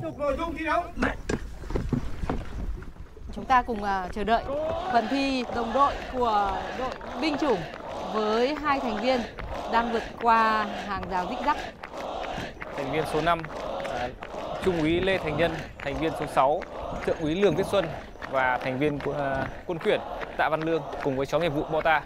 Chúng ta cùng chờ đợi phần thi đồng đội của đội binh chủng với 2 thành viên đang vượt qua hàng rào rích rắc. Thành viên số 5 Trung úy Lê Thành Nhân, thành viên số 6 Thượng úy Lương Viết Xuân và thành viên của quân khuyển Tạ Văn Lương cùng với chó nghiệp vụ Bota.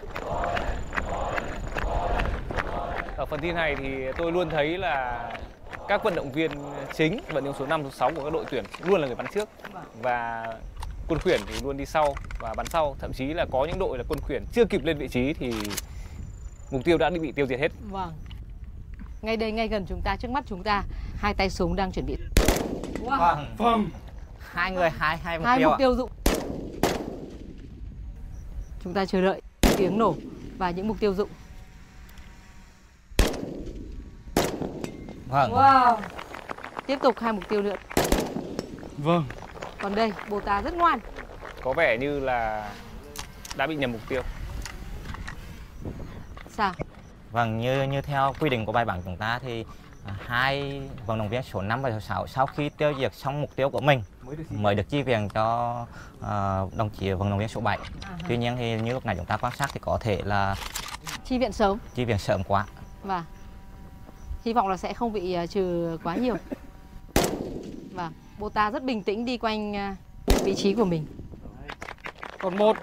Ở phần thi này thì tôi luôn thấy là các vận động viên chính, vận động số 5, số 6 của các đội tuyển luôn là người bắn trước và quân khuyển thì luôn đi sau và bắn sau. Thậm chí là có những đội là quân khuyển chưa kịp lên vị trí thì mục tiêu đã bị tiêu diệt hết. Vâng. Ngay đây, ngay gần chúng ta, trước mắt chúng ta, 2 tay súng đang chuẩn bị. Wow. Vâng. 2 người, hai mục tiêu dụng. Chúng ta chờ đợi tiếng nổ và những mục tiêu dụng. Vâng. Wow. Tiếp tục 2 mục tiêu nữa. Vâng. Còn đây, Bota rất ngoan. Có vẻ như là đã bị nhầm mục tiêu. Sao? Vâng, như theo quy định của bài bắn chúng ta thì 2 vận động viên số 5 và số 6 sau khi tiêu diệt xong mục tiêu của mình mới được chi viện cho đồng chí vận động viên số 7. Tuy nhiên thì như lúc này chúng ta quan sát thì có thể là chi viện sớm quá. Và hy vọng là sẽ không bị trừ quá nhiều. Và Bota rất bình tĩnh đi quanh vị trí của mình. Còn 1.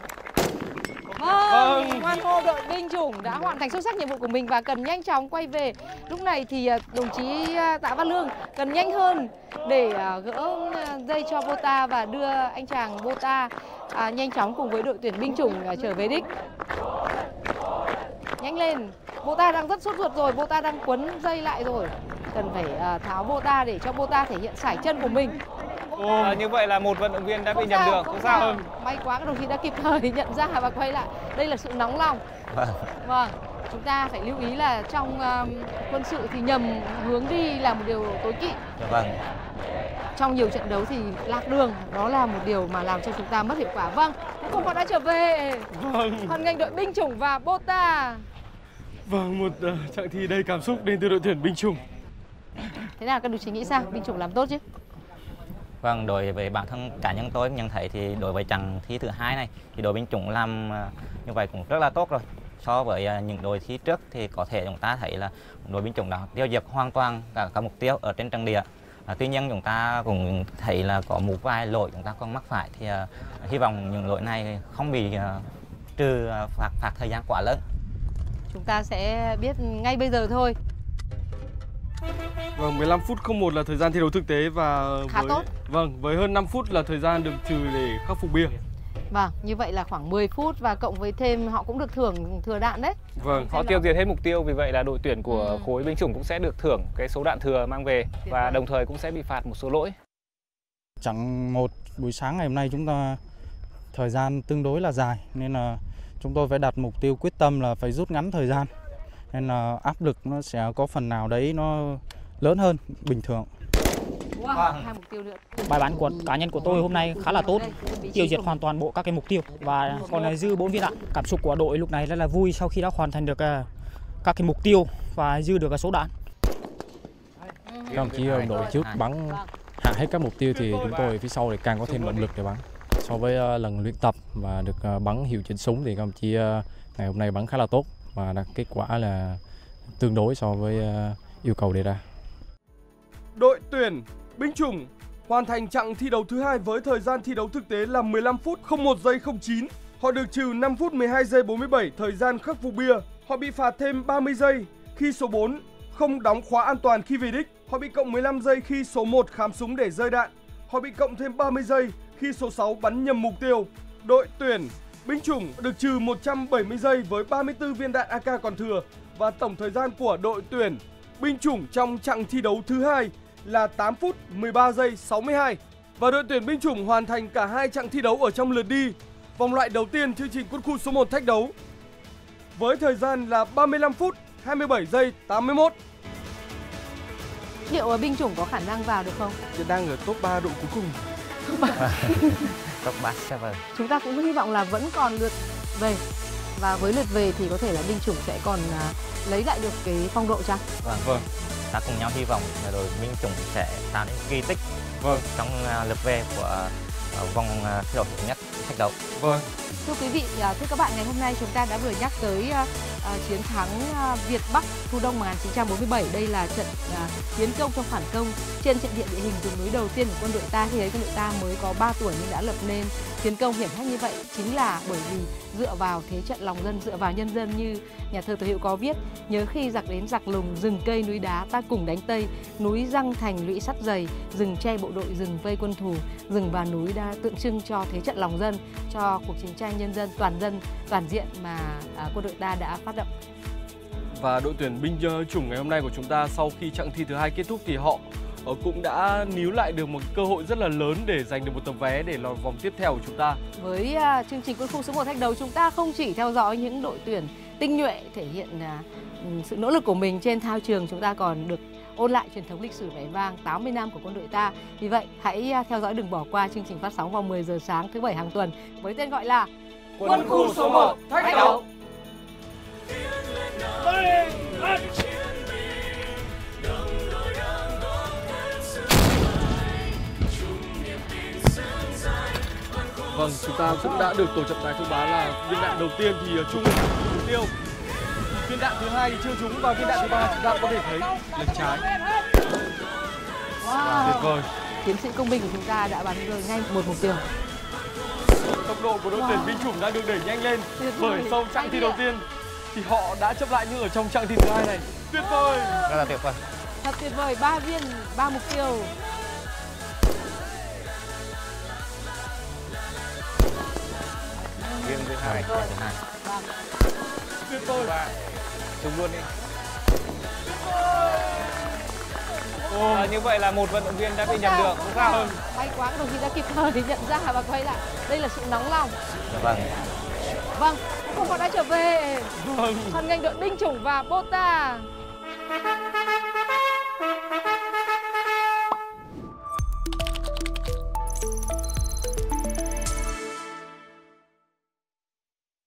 Vâng, hoan hô đội binh chủng đã hoàn thành xuất sắc nhiệm vụ của mình và cần nhanh chóng quay về. Lúc này thì đồng chí Tạ Văn Lương cần nhanh hơn để gỡ dây cho Bota và đưa anh chàng Bota nhanh chóng cùng với đội tuyển binh chủng trở về đích. Nhanh lên, Bota đang rất sốt ruột rồi, Bota đang quấn dây lại rồi. Cần phải tháo Bota để cho Bota thể hiện sải chân của mình. Như vậy là một vận động viên đã bị nhầm đường, không sao. May quá các đồng chí đã kịp thời nhận ra và quay lại. Đây là sự nóng lòng. Vâng, chúng ta phải lưu ý là trong quân sự thì nhầm hướng đi là một điều tối kỵ. Vâng. Trong nhiều trận đấu thì lạc đường đó là một điều mà làm cho chúng ta mất hiệu quả. Vâng, cuối cùng họ đã trở về. Vâng. Hoan nghênh đội binh chủng và Bota. Vâng, một trận thi đầy cảm xúc đến từ đội tuyển binh chủng. Thế nào các đồng chí nghĩ sao? Binh chủng làm tốt chứ? Vâng, đối với bản thân cá nhân tôi nhận thấy thì đối với trận thi thứ 2 này thì đội binh chủng làm như vậy cũng rất là tốt rồi. So với những đội thi trước thì có thể chúng ta thấy là đội binh chủng đã tiêu diệt hoàn toàn các mục tiêu ở trên trận địa. Tuy nhiên chúng ta cũng thấy là có một vài lỗi chúng ta còn mắc phải thì hy vọng những lỗi này không bị trừ phạt thời gian quá lớn. Chúng ta sẽ biết ngay bây giờ thôi. Vâng, 15 phút 01 là thời gian thi đấu thực tế và khá tốt. Vâng, với hơn 5 phút là thời gian được trừ để khắc phục bia. Vâng, như vậy là khoảng 10 phút và cộng với thêm họ cũng được thưởng thừa đạn đấy. Vâng, họ tiêu diệt hết mục tiêu, vì vậy là đội tuyển của khối binh chủng cũng sẽ được thưởng cái số đạn thừa mang về và đồng thời cũng sẽ bị phạt một số lỗi. Chẳng một buổi sáng ngày hôm nay chúng ta thời gian tương đối là dài nên là chúng tôi phải đặt mục tiêu quyết tâm là phải rút ngắn thời gian. Nên là áp lực nó sẽ có phần nào đấy nó lớn hơn bình thường. Wow, 2 mục tiêu nữa. Bài bắn của cá nhân của tôi hôm nay khá là tốt, tiêu diệt hoàn toàn bộ các cái mục tiêu và còn dư 4 viên đạn. Cảm xúc của đội lúc này rất là vui sau khi đã hoàn thành được các cái mục tiêu và dư được cái số đạn. Các đồng chí đội trước bắn hạ hết các mục tiêu thì chúng tôi phía sau thì càng có thêm động lực để bắn. So với lần luyện tập và được bắn hiệu chỉnh súng thì các đồng chí ngày hôm nay bắn khá là tốt và đạt kết quả là tương đối so với yêu cầu đề ra. Đội tuyển binh chủng hoàn thành chặng thi đấu thứ 2 với thời gian thi đấu thực tế là 15 phút 01 giây 09. Họ được trừ 5 phút 12 giây 47 thời gian khắc phục bia. Họ bị phạt thêm 30 giây khi số 4 không đóng khóa an toàn khi về đích. Họ bị cộng 15 giây khi số 1 khám súng để rơi đạn. Họ bị cộng thêm 30 giây khi số 6 bắn nhầm mục tiêu. Đội tuyển binh chủng được trừ 170 giây với 34 viên đạn AK còn thừa và tổng thời gian của đội tuyển binh chủng trong chặng thi đấu thứ 2 là 8 phút 13 giây 62. Và đội tuyển binh chủng hoàn thành cả hai chặng thi đấu ở trong lượt đi, vòng loại đầu tiên chương trình quân khu số 1 thách đấu với thời gian là 35 phút 27 giây 81. Liệu binh chủng có khả năng vào được không? Đang ở top 3 đội cuối cùng. Top 3 server. Chúng ta cũng hy vọng là vẫn còn lượt về. Và với lượt về thì có thể là binh chủng sẽ còn lấy lại được cái phong độ chăng? Vâng. Ta cùng nhau hy vọng là đội binh chủng sẽ tạo nên kỳ tích trong lượt về của vòng thi đấu thứ nhất thách đấu. Vâng. Thưa quý vị, thưa các bạn, ngày hôm nay chúng ta đã vừa nhắc tới chiến thắng Việt Bắc Thu Đông 1947. Đây là trận tiến công trong phản công trên trận địa địa hình rừng núi đầu tiên của quân đội ta. Khi ấy quân đội ta mới có 3 tuổi nhưng đã lập nên chiến công hiển hách như vậy, chính là bởi vì dựa vào thế trận lòng dân, dựa vào nhân dân. Như nhà thơ Tổ Hiệu có viết: nhớ khi giặc đến giặc lùng, rừng cây núi đá ta cùng đánh Tây, núi răng thành lũy sắt dày, rừng che bộ đội, rừng vây quân thù. Rừng và núi đã tượng trưng cho thế trận lòng dân, cho cuộc chiến tranh nhân dân toàn diện mà quân đội ta đã phát động. Và đội tuyển binh chủng ngày hôm nay của chúng ta sau khi chặng thi thứ 2 kết thúc thì họ cũng đã níu lại được một cơ hội rất là lớn để giành được một tấm vé để lọt vòng tiếp theo của chúng ta. Với chương trình quân khu số 1 thách đấu, chúng ta không chỉ theo dõi những đội tuyển tinh nhuệ thể hiện sự nỗ lực của mình trên thao trường, chúng ta còn được ôn lại truyền thống lịch sử vẻ vang 80 năm của quân đội ta. Vì vậy, hãy theo dõi, đừng bỏ qua chương trình phát sóng vào 10 giờ sáng thứ 7 hàng tuần với tên gọi là Quân khu số 1 thách đấu. Vâng, chúng ta cũng đã được tổ trọng tài thông báo là viên đạn đầu tiên thì trúng mục tiêu. Viên đạn thứ 2 thì chưa trúng và viên đạn thứ 3 chúng ta có thể thấy lệch trái. Wow. Tuyệt vời. Chiến sĩ công binh của chúng ta đã bắn rơi ngay một mục tiêu. Tốc độ của đội tuyển binh chủng đã được đẩy nhanh lên bởi sau chặng thi đầu tiên thì họ đã chấp lại như ở trong chặng thi thứ 2 này. Tuyệt vời. Rất là tuyệt vời. Thật tuyệt vời, 3 viên, 3 mục tiêu. Viên thứ 2. Tuyệt vời. Trúng luôn đi. Như vậy là một vận động viên đã bị nhầm đường, đúng không? May quá, các đồng chí đã kịp thời để nhận ra và quay lại. Đây là sự nóng lòng. Vâng. Vâng, không còn đã trở về. Hoàn ngành đội binh chủng và Bota.